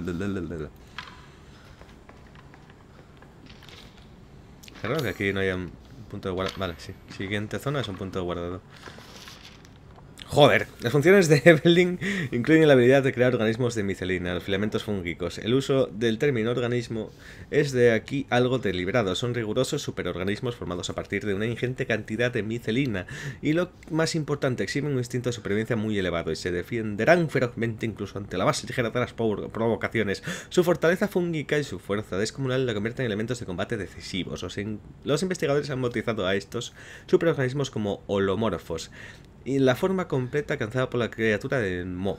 Claro que aquí no haya un punto de guardado. Vale, sí. Siguiente zona es un punto de guardado. Joder, las funciones de Evelyn incluyen la habilidad de crear organismos de micelina, los filamentos fúngicos. El uso del término organismo es de aquí algo deliberado. Son rigurosos superorganismos formados a partir de una ingente cantidad de micelina. Y lo más importante, exhiben un instinto de supervivencia muy elevado y se defenderán ferozmente incluso ante la más ligera de las provocaciones. Su fortaleza fúngica y su fuerza descomunal la convierten en elementos de combate decisivos. Los, in los investigadores han bautizado a estos superorganismos como holomorfos. Y la forma completa alcanzada por la criatura de Mo.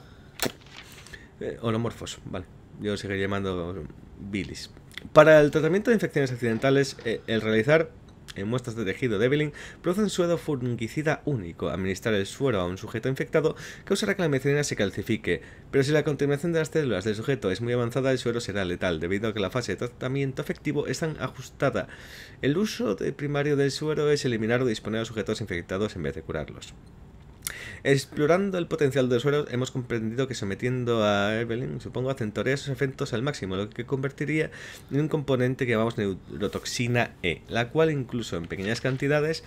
Eh, holomorfos, vale. Yo seguiré llamando bilis. Para el tratamiento de infecciones accidentales, eh, el realizar en muestras de tejido de Evelyn produce un suero fungicida único. Administrar el suero a un sujeto infectado causará que la micelina se calcifique, pero si la contaminación de las células del sujeto es muy avanzada, el suero será letal, debido a que la fase de tratamiento efectivo es tan ajustada. El uso de primario del suero es eliminar o disponer a sujetos infectados en vez de curarlos. Explorando el potencial del suero, hemos comprendido que sometiendo a Evelyn, supongo, acentuaría sus efectos al máximo, lo que convertiría en un componente que llamamos neurotoxina E, la cual incluso en pequeñas cantidades,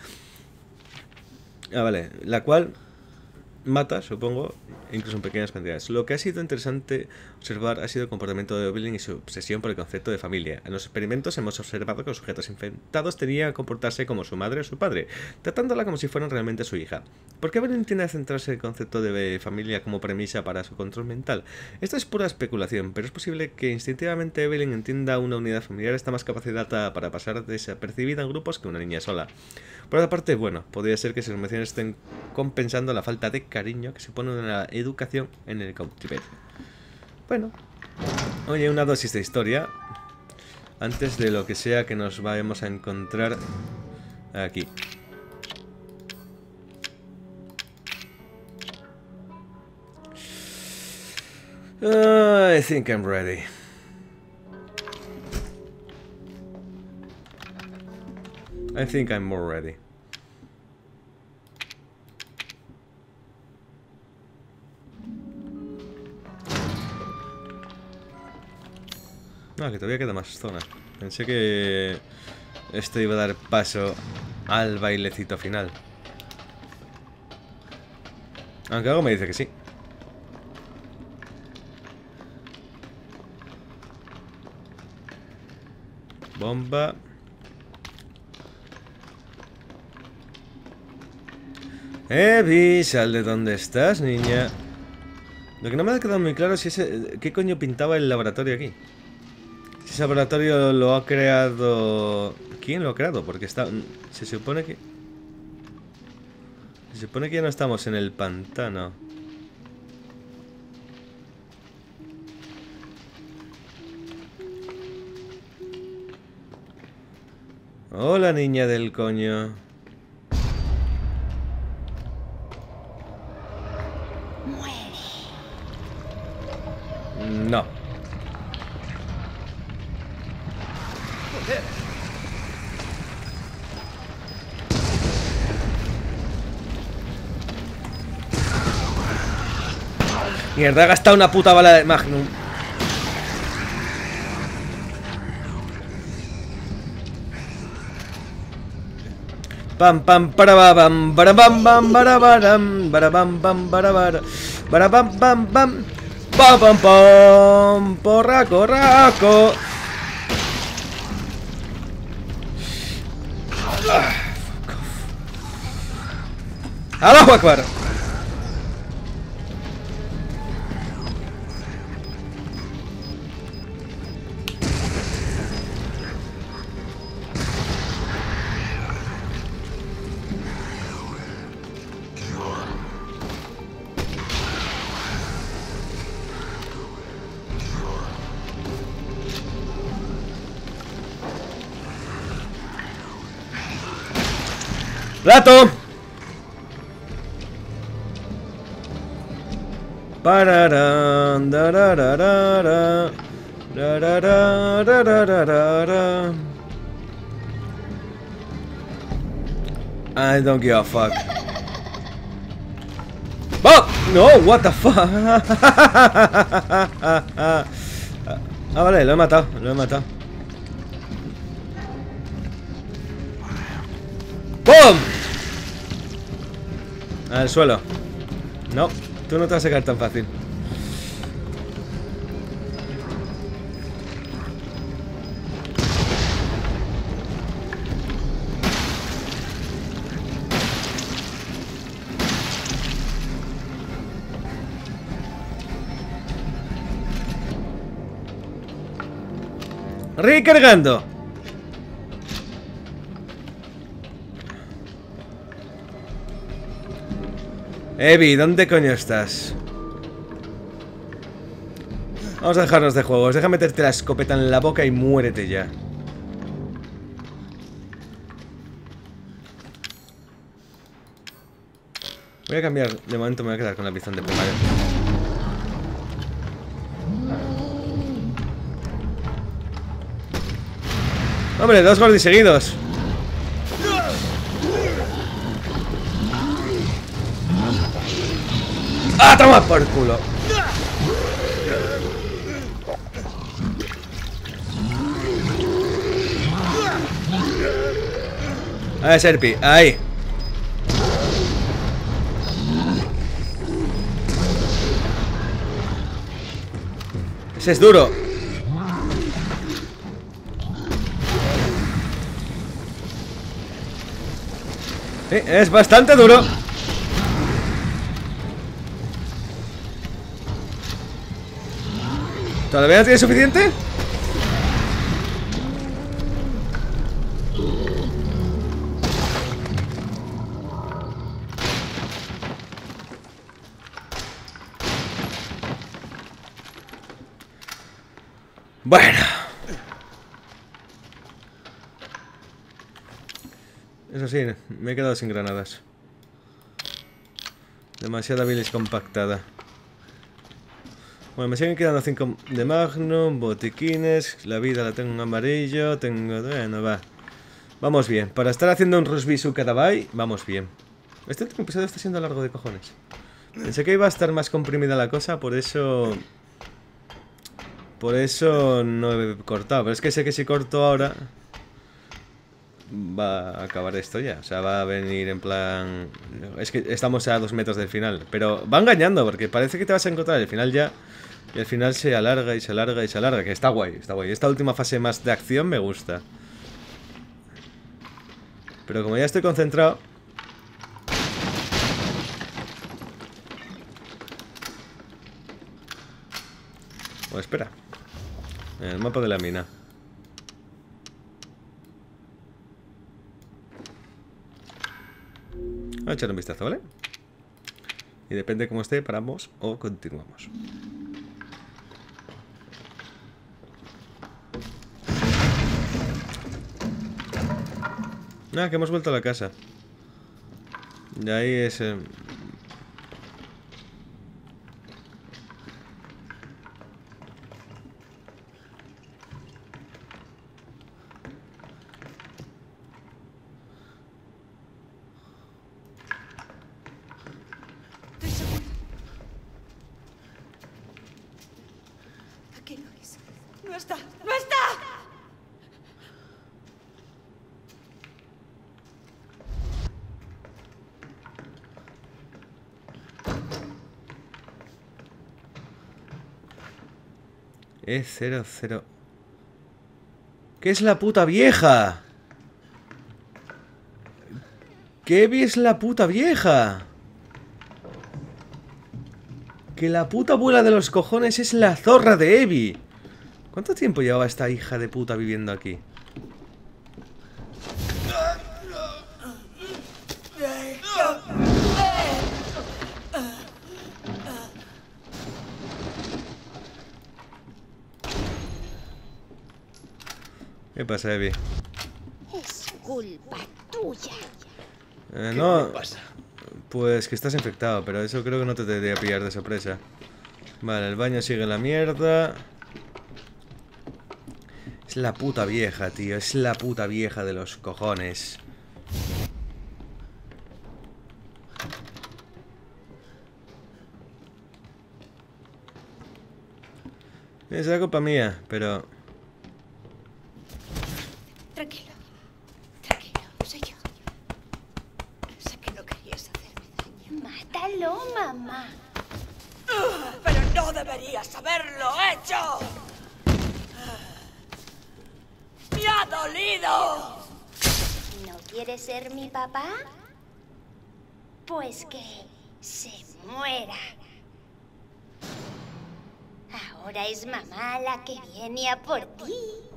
ah, vale, la cual mata, supongo, incluso en pequeñas cantidades. Lo que ha sido interesante observar ha sido el comportamiento de Evelyn y su obsesión por el concepto de familia. En los experimentos hemos observado que los sujetos infectados tenían que comportarse como su madre o su padre, tratándola como si fueran realmente su hija. ¿Por qué Evelyn tiende a centrarse en el concepto de familia como premisa para su control mental? Esto es pura especulación, pero es posible que instintivamente Evelyn entienda una unidad familiar está más capacitada para pasar desapercibida en grupos que una niña sola. Por otra parte, bueno, podría ser que sus emociones estén compensando la falta de cariño que supone una educación en el cautiverio. Bueno, oye, una dosis de historia antes de lo que sea que nos vayamos a encontrar aquí. Uh, I think I'm ready. I think I'm more ready. No, que todavía queda más zona. Pensé que esto iba a dar paso al bailecito final. Aunque algo me dice que sí. Bomba. Evi, sal de donde estás, niña. Lo que no me ha quedado muy claro es si ese, qué coño pintaba el laboratorio aquí. Si ese laboratorio lo ha creado... ¿Quién lo ha creado? Porque está... Se supone que... Se supone que ya no estamos en el pantano. Hola, niña del coño. No. Joder. Mierda, he gastado una puta bala de Magnum. Pam pam para bam para bam bam para baram para bam bam para bara para bam bam bam pam pam pam porraco raco. ¡Allahu Akbar! ¡Rato! Pararán, darararara, darararararara. I don't give a fuck. ¡Oh! No, what the fuck. Ah, vale, lo he matado, lo he matado. ¡Pum! Al suelo. No, tú no te vas a caer tan fácil. Recargando. Evi, ¿dónde coño estás? Vamos a dejarnos de juegos. Deja meterte la escopeta en la boca y muérete ya. Voy a cambiar. De momento me voy a quedar con la pistón de primaria. Hombre, dos gordis seguidos. ¡Ah, toma por culo! A ver, Serpi, ahí. Ese es duro. Sí, es bastante duro. ¿Todavía no tiene suficiente? Bueno. Eso sí, me he quedado sin granadas. Demasiada bilis compactada. Bueno, me siguen quedando cinco de Magnum, botiquines, la vida la tengo en amarillo, tengo... Bueno, va. Vamos bien. Para estar haciendo un Rusbisu cada bye, vamos bien. Este último episodio está siendo largo de cojones. Pensé que iba a estar más comprimida la cosa, por eso... Por eso no he cortado. Pero es que sé que si corto ahora... Va a acabar esto ya. O sea, va a venir en plan... Es que estamos a dos metros del final. Pero va engañando, porque parece que te vas a encontrar el final ya... Y al final se alarga y se alarga y se alarga. Que está guay, está guay. Esta última fase más de acción me gusta. Pero como ya estoy concentrado... Oh, espera. El mapa de la mina. Vamos a echar un vistazo, ¿vale? Y depende de cómo esté, paramos o continuamos. Ah, que hemos vuelto a la casa. Y ahí es... Eh... No está, no está. E cero cero. ¿Qué es la puta vieja? ¿Qué es la puta vieja? Que la puta abuela de los cojones es la zorra de Abby. ¿Cuánto tiempo llevaba esta hija de puta viviendo aquí? ¿Qué pasa, Abby? Es culpa tuya. Eh, ¿Qué no, me pasa? pues que estás infectado, pero eso creo que no te debería pillar de sorpresa. Vale, el baño sigue en la mierda. Es la puta vieja, tío. Es la puta vieja de los cojones. Es la culpa mía, pero... Tranquilo. Tranquilo, soy yo. Sé que no querías hacerme daño. Mátalo, mamá. Pero no deberías haberlo hecho. ¡Me ha dolido! ¿No quieres ser mi papá? Pues que se muera. Ahora es mamá la que viene a por ti.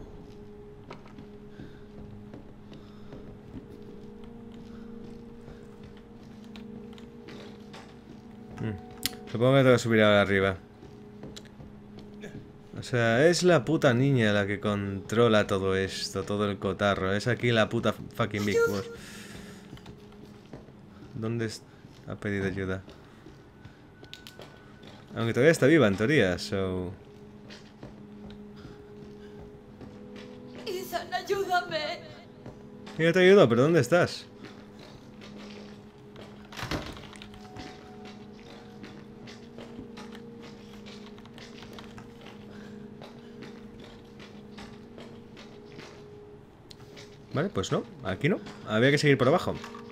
Supongo que tengo que subir ahora arriba. O sea, es la puta niña la que controla todo esto, todo el cotarro. Es aquí la puta fucking Big Boss. ¿Dónde es- ha pedido ayuda? Aunque todavía está viva en teoría, so... Ethan, ayúdame. Yo te ayudo, pero ¿dónde estás? Vale, pues no, aquí no. Había que seguir por abajo.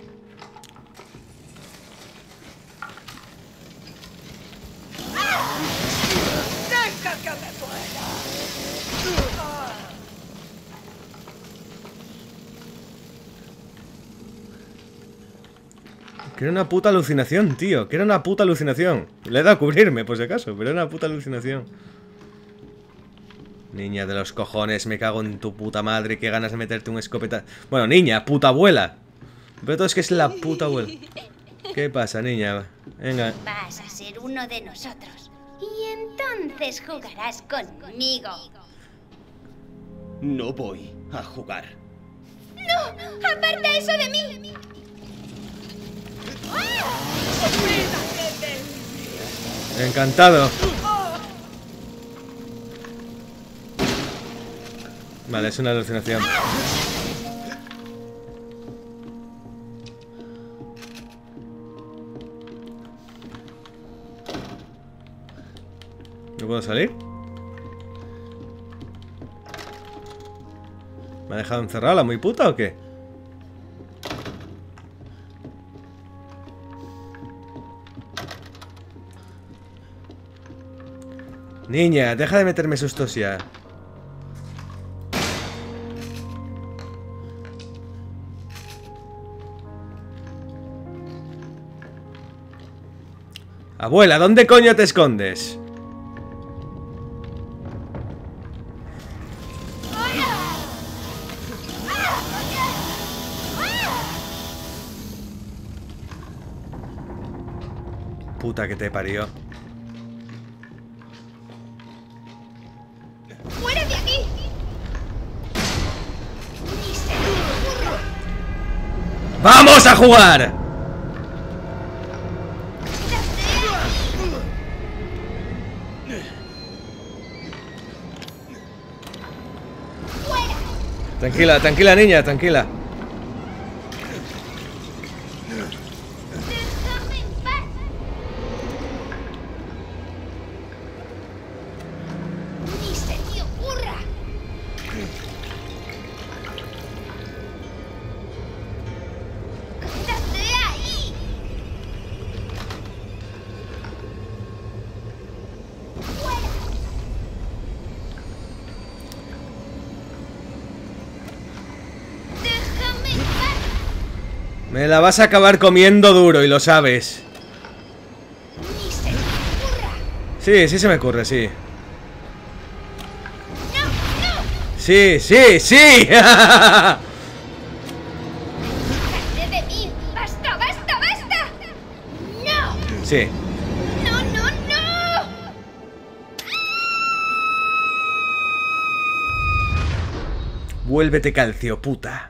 ¡Deja que me muera! Que era una puta alucinación, tío. Que era una puta alucinación. Le he dado a cubrirme, por si acaso, pero era una puta alucinación. Niña de los cojones, me cago en tu puta madre. Qué ganas de meterte un escopeta. Bueno, niña, puta abuela. Pero todo es que es la puta abuela. ¿Qué pasa, niña? Venga. Vas a ser uno de nosotros. Y entonces jugarás conmigo. No voy a jugar. ¡No! ¡Aparta eso de mí! Encantado. Vale, es una alucinación. ¿No puedo salir? ¿Me ha dejado encerrada la muy puta o qué? Niña, deja de meterme sustos ya. Abuela, ¿dónde coño te escondes? Puta que te parió. ¡Fuera de aquí! ¡Ni se te ocurra! ¡Vamos a jugar! Tranquila, tranquila, niña, tranquila. ¡Déjame en paz! ¡Ni se te ocurra! Me la vas a acabar comiendo duro y lo sabes. Ni se te ocurra. Sí, sí se me ocurre, sí. No, no. Sí, sí, sí. Dejad de mí. Basta, basta, basta. No. Sí. No, no, no. Vuélvete calcio, puta.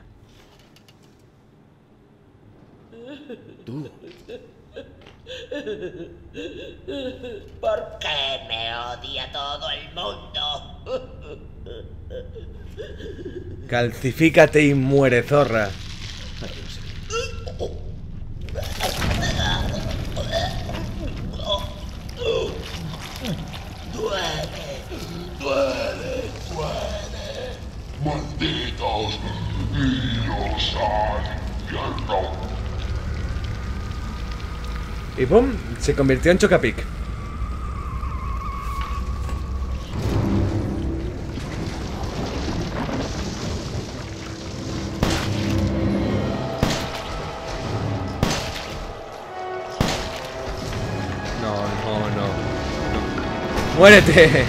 ¿Por qué me odia todo el mundo? Calcifícate y muere, zorra. Duele, duele, duele. Malditos niños al infierno. Y pum, se convirtió en Chocapic. No, no, no, no. ¡Muérete!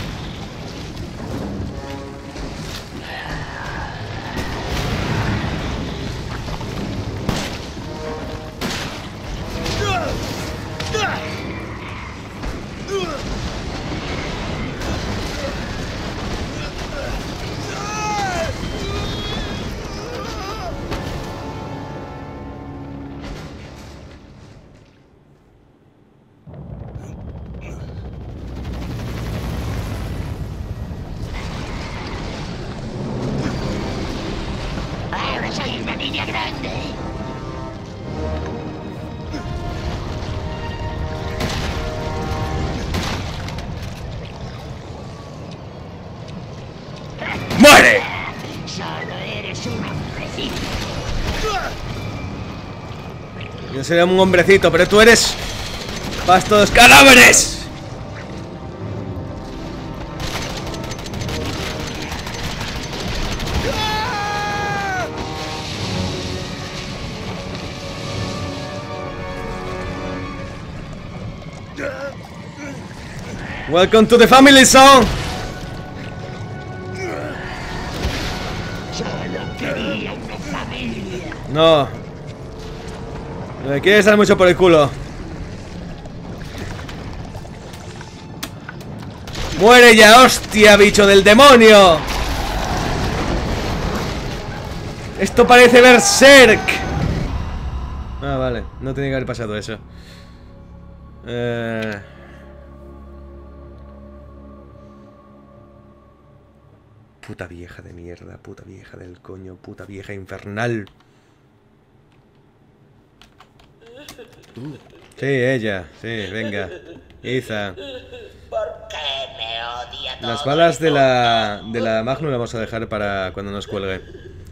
Ahora soy una niña grande. ¡Muere! Solo eres un hombrecito. Yo seré un hombrecito, pero tú eres... ¡Bastos cadáveres! Welcome to the family zone. Solo quería una familia. No. Me quieres dar mucho por el culo. ¡Muere ya, hostia, bicho del demonio! Esto parece Berserk. Ah, vale. No tenía que haber pasado eso. Eh... Puta vieja de mierda, puta vieja del coño, puta vieja infernal. Sí, ella, sí, venga. Ethan. ¿Por qué me odia todo Las balas el de la, mundo? de la Magnum las vamos a dejar para cuando nos cuelgue.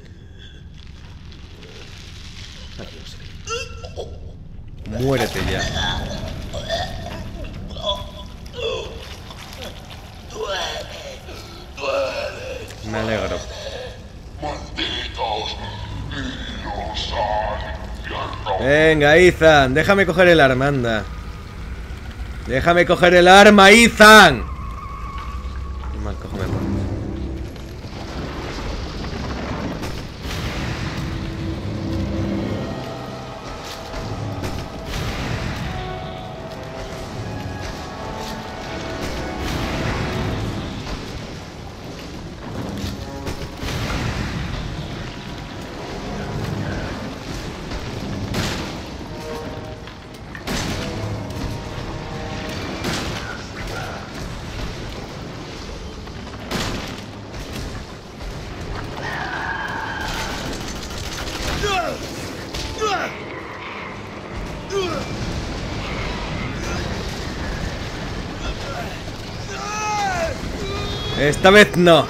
Muérete ya. Me alegro. Malditos niños al infierno. Venga, Ethan, déjame coger el arma, anda. Déjame coger el arma, Ethan. Mal cojo me pones. Esta vez no.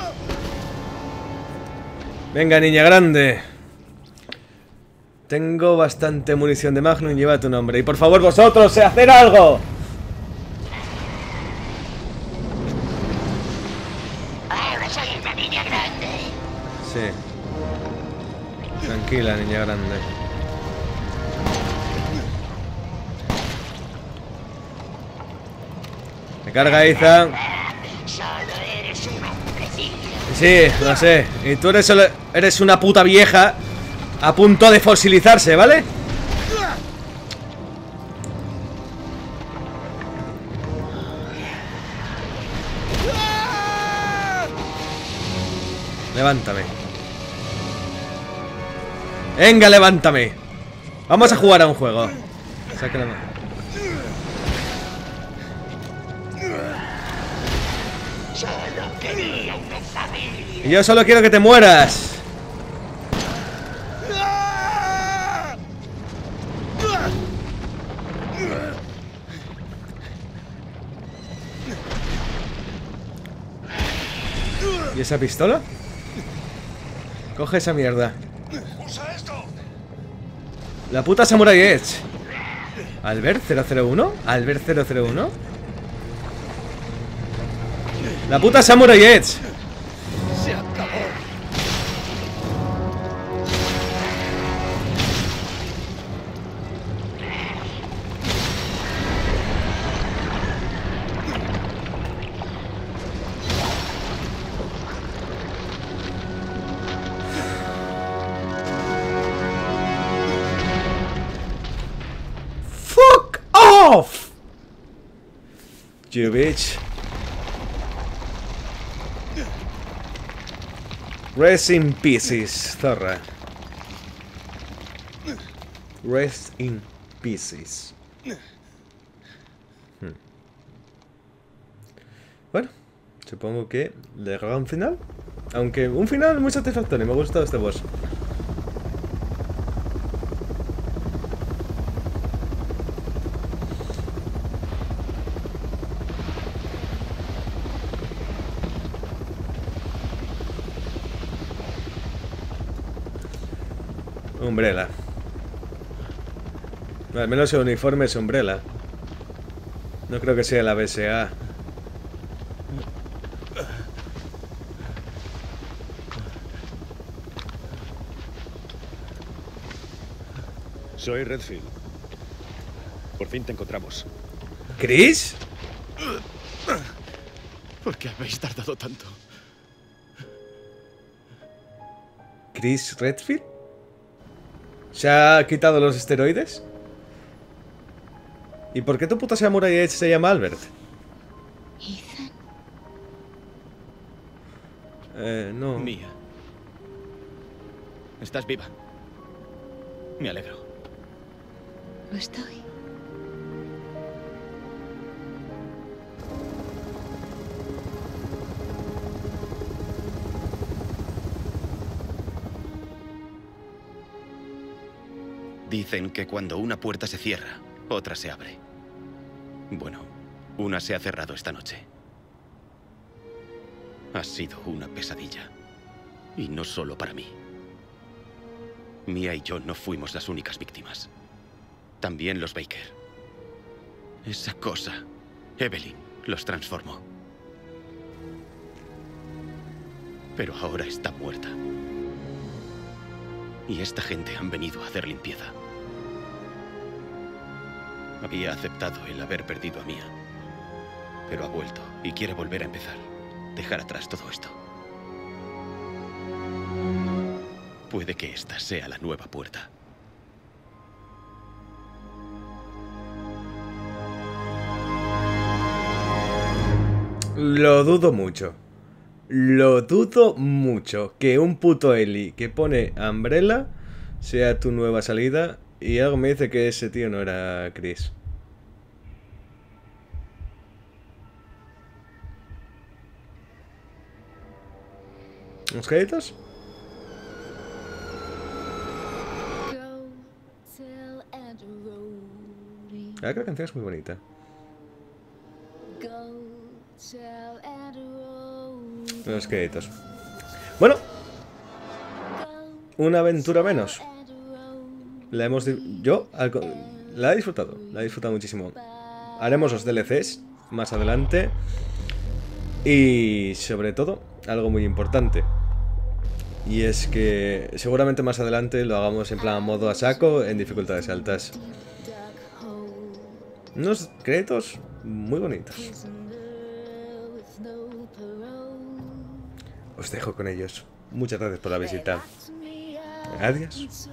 Venga, niña grande. Tengo bastante munición de Magnum, lleva tu nombre. Y por favor, vosotros, ¡hacer algo! Ahora soy una niña grande. Sí. Tranquila, niña grande. Recarga, Ethan. Solo eres un hombrecillo. Sí, lo sé. Y tú eres, solo, eres una puta vieja a punto de fosilizarse, ¿vale? Levántame. Venga, levántame. Vamos a jugar a un juego. Saca la mano. Solo quería una familia. Y yo solo quiero que te mueras. ¿Y esa pistola? Coge esa mierda. ¡Usa esto! La puta Samurai Edge. ¿Albert cero cero uno? ¿Albert cero cero uno? La puta Samurai Edge. Se acabó. Fuck off. You bitch. Rest in pieces, zorra. Rest in pieces. Hmm. Bueno, supongo que le haga un final. Aunque un final muy satisfactorio, me ha gustado este boss. Umbrella. Al menos el uniforme es Umbrella. No creo que sea la B S A. Soy Redfield. Por fin te encontramos. ¿Chris? ¿Por qué habéis tardado tanto? ¿Chris Redfield? ¿Se ha quitado los esteroides? ¿Y por qué tu puta Samurai Edge se llama Albert? Ethan. Eh, no. Mía. ¿Estás viva? Me alegro. Lo estoy. Dicen que cuando una puerta se cierra, otra se abre. Bueno, una se ha cerrado esta noche. Ha sido una pesadilla. Y no solo para mí. Mia y yo no fuimos las únicas víctimas. También los Baker. Esa cosa, Evelyn, los transformó. Pero ahora está muerta. Y esta gente han venido a hacer limpieza. Había aceptado el haber perdido a Mia. Pero ha vuelto y quiere volver a empezar. Dejar atrás todo esto. Puede que esta sea la nueva puerta. Lo dudo mucho. Lo dudo mucho que un puto Eli que pone Umbrella sea tu nueva salida. Y algo me dice que ese tío no era Chris. ¿Los créditos? Ah, que la canción es muy bonita. Los créditos. Bueno, una aventura menos. La hemos... Yo la he disfrutado. La he disfrutado muchísimo. Haremos los D L Cs más adelante. Y sobre todo, algo muy importante. Y es que seguramente más adelante lo hagamos en plan modo a saco, en dificultades altas. Unos créditos muy bonitos. os dejo con ellos. Muchas gracias por la visita. Adiós.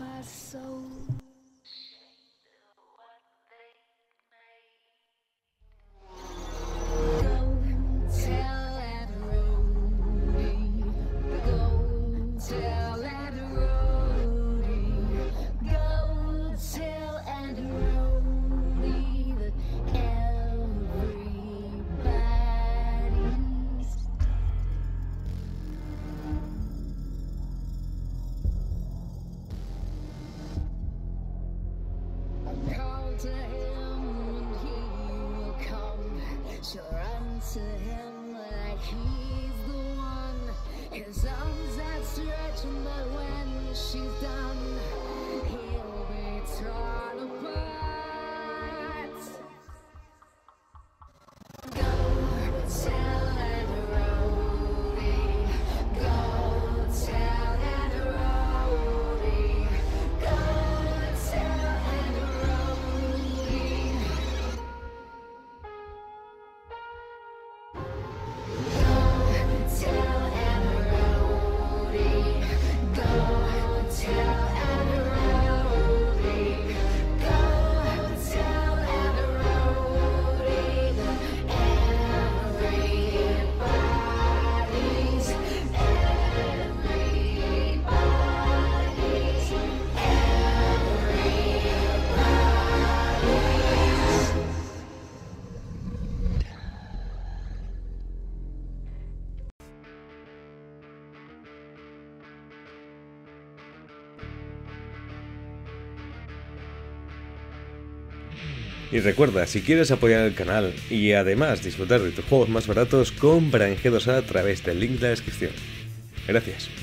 Y recuerda, si quieres apoyar el canal y además disfrutar de tus juegos más baratos, compra en G dos A a través del link de la descripción. Gracias.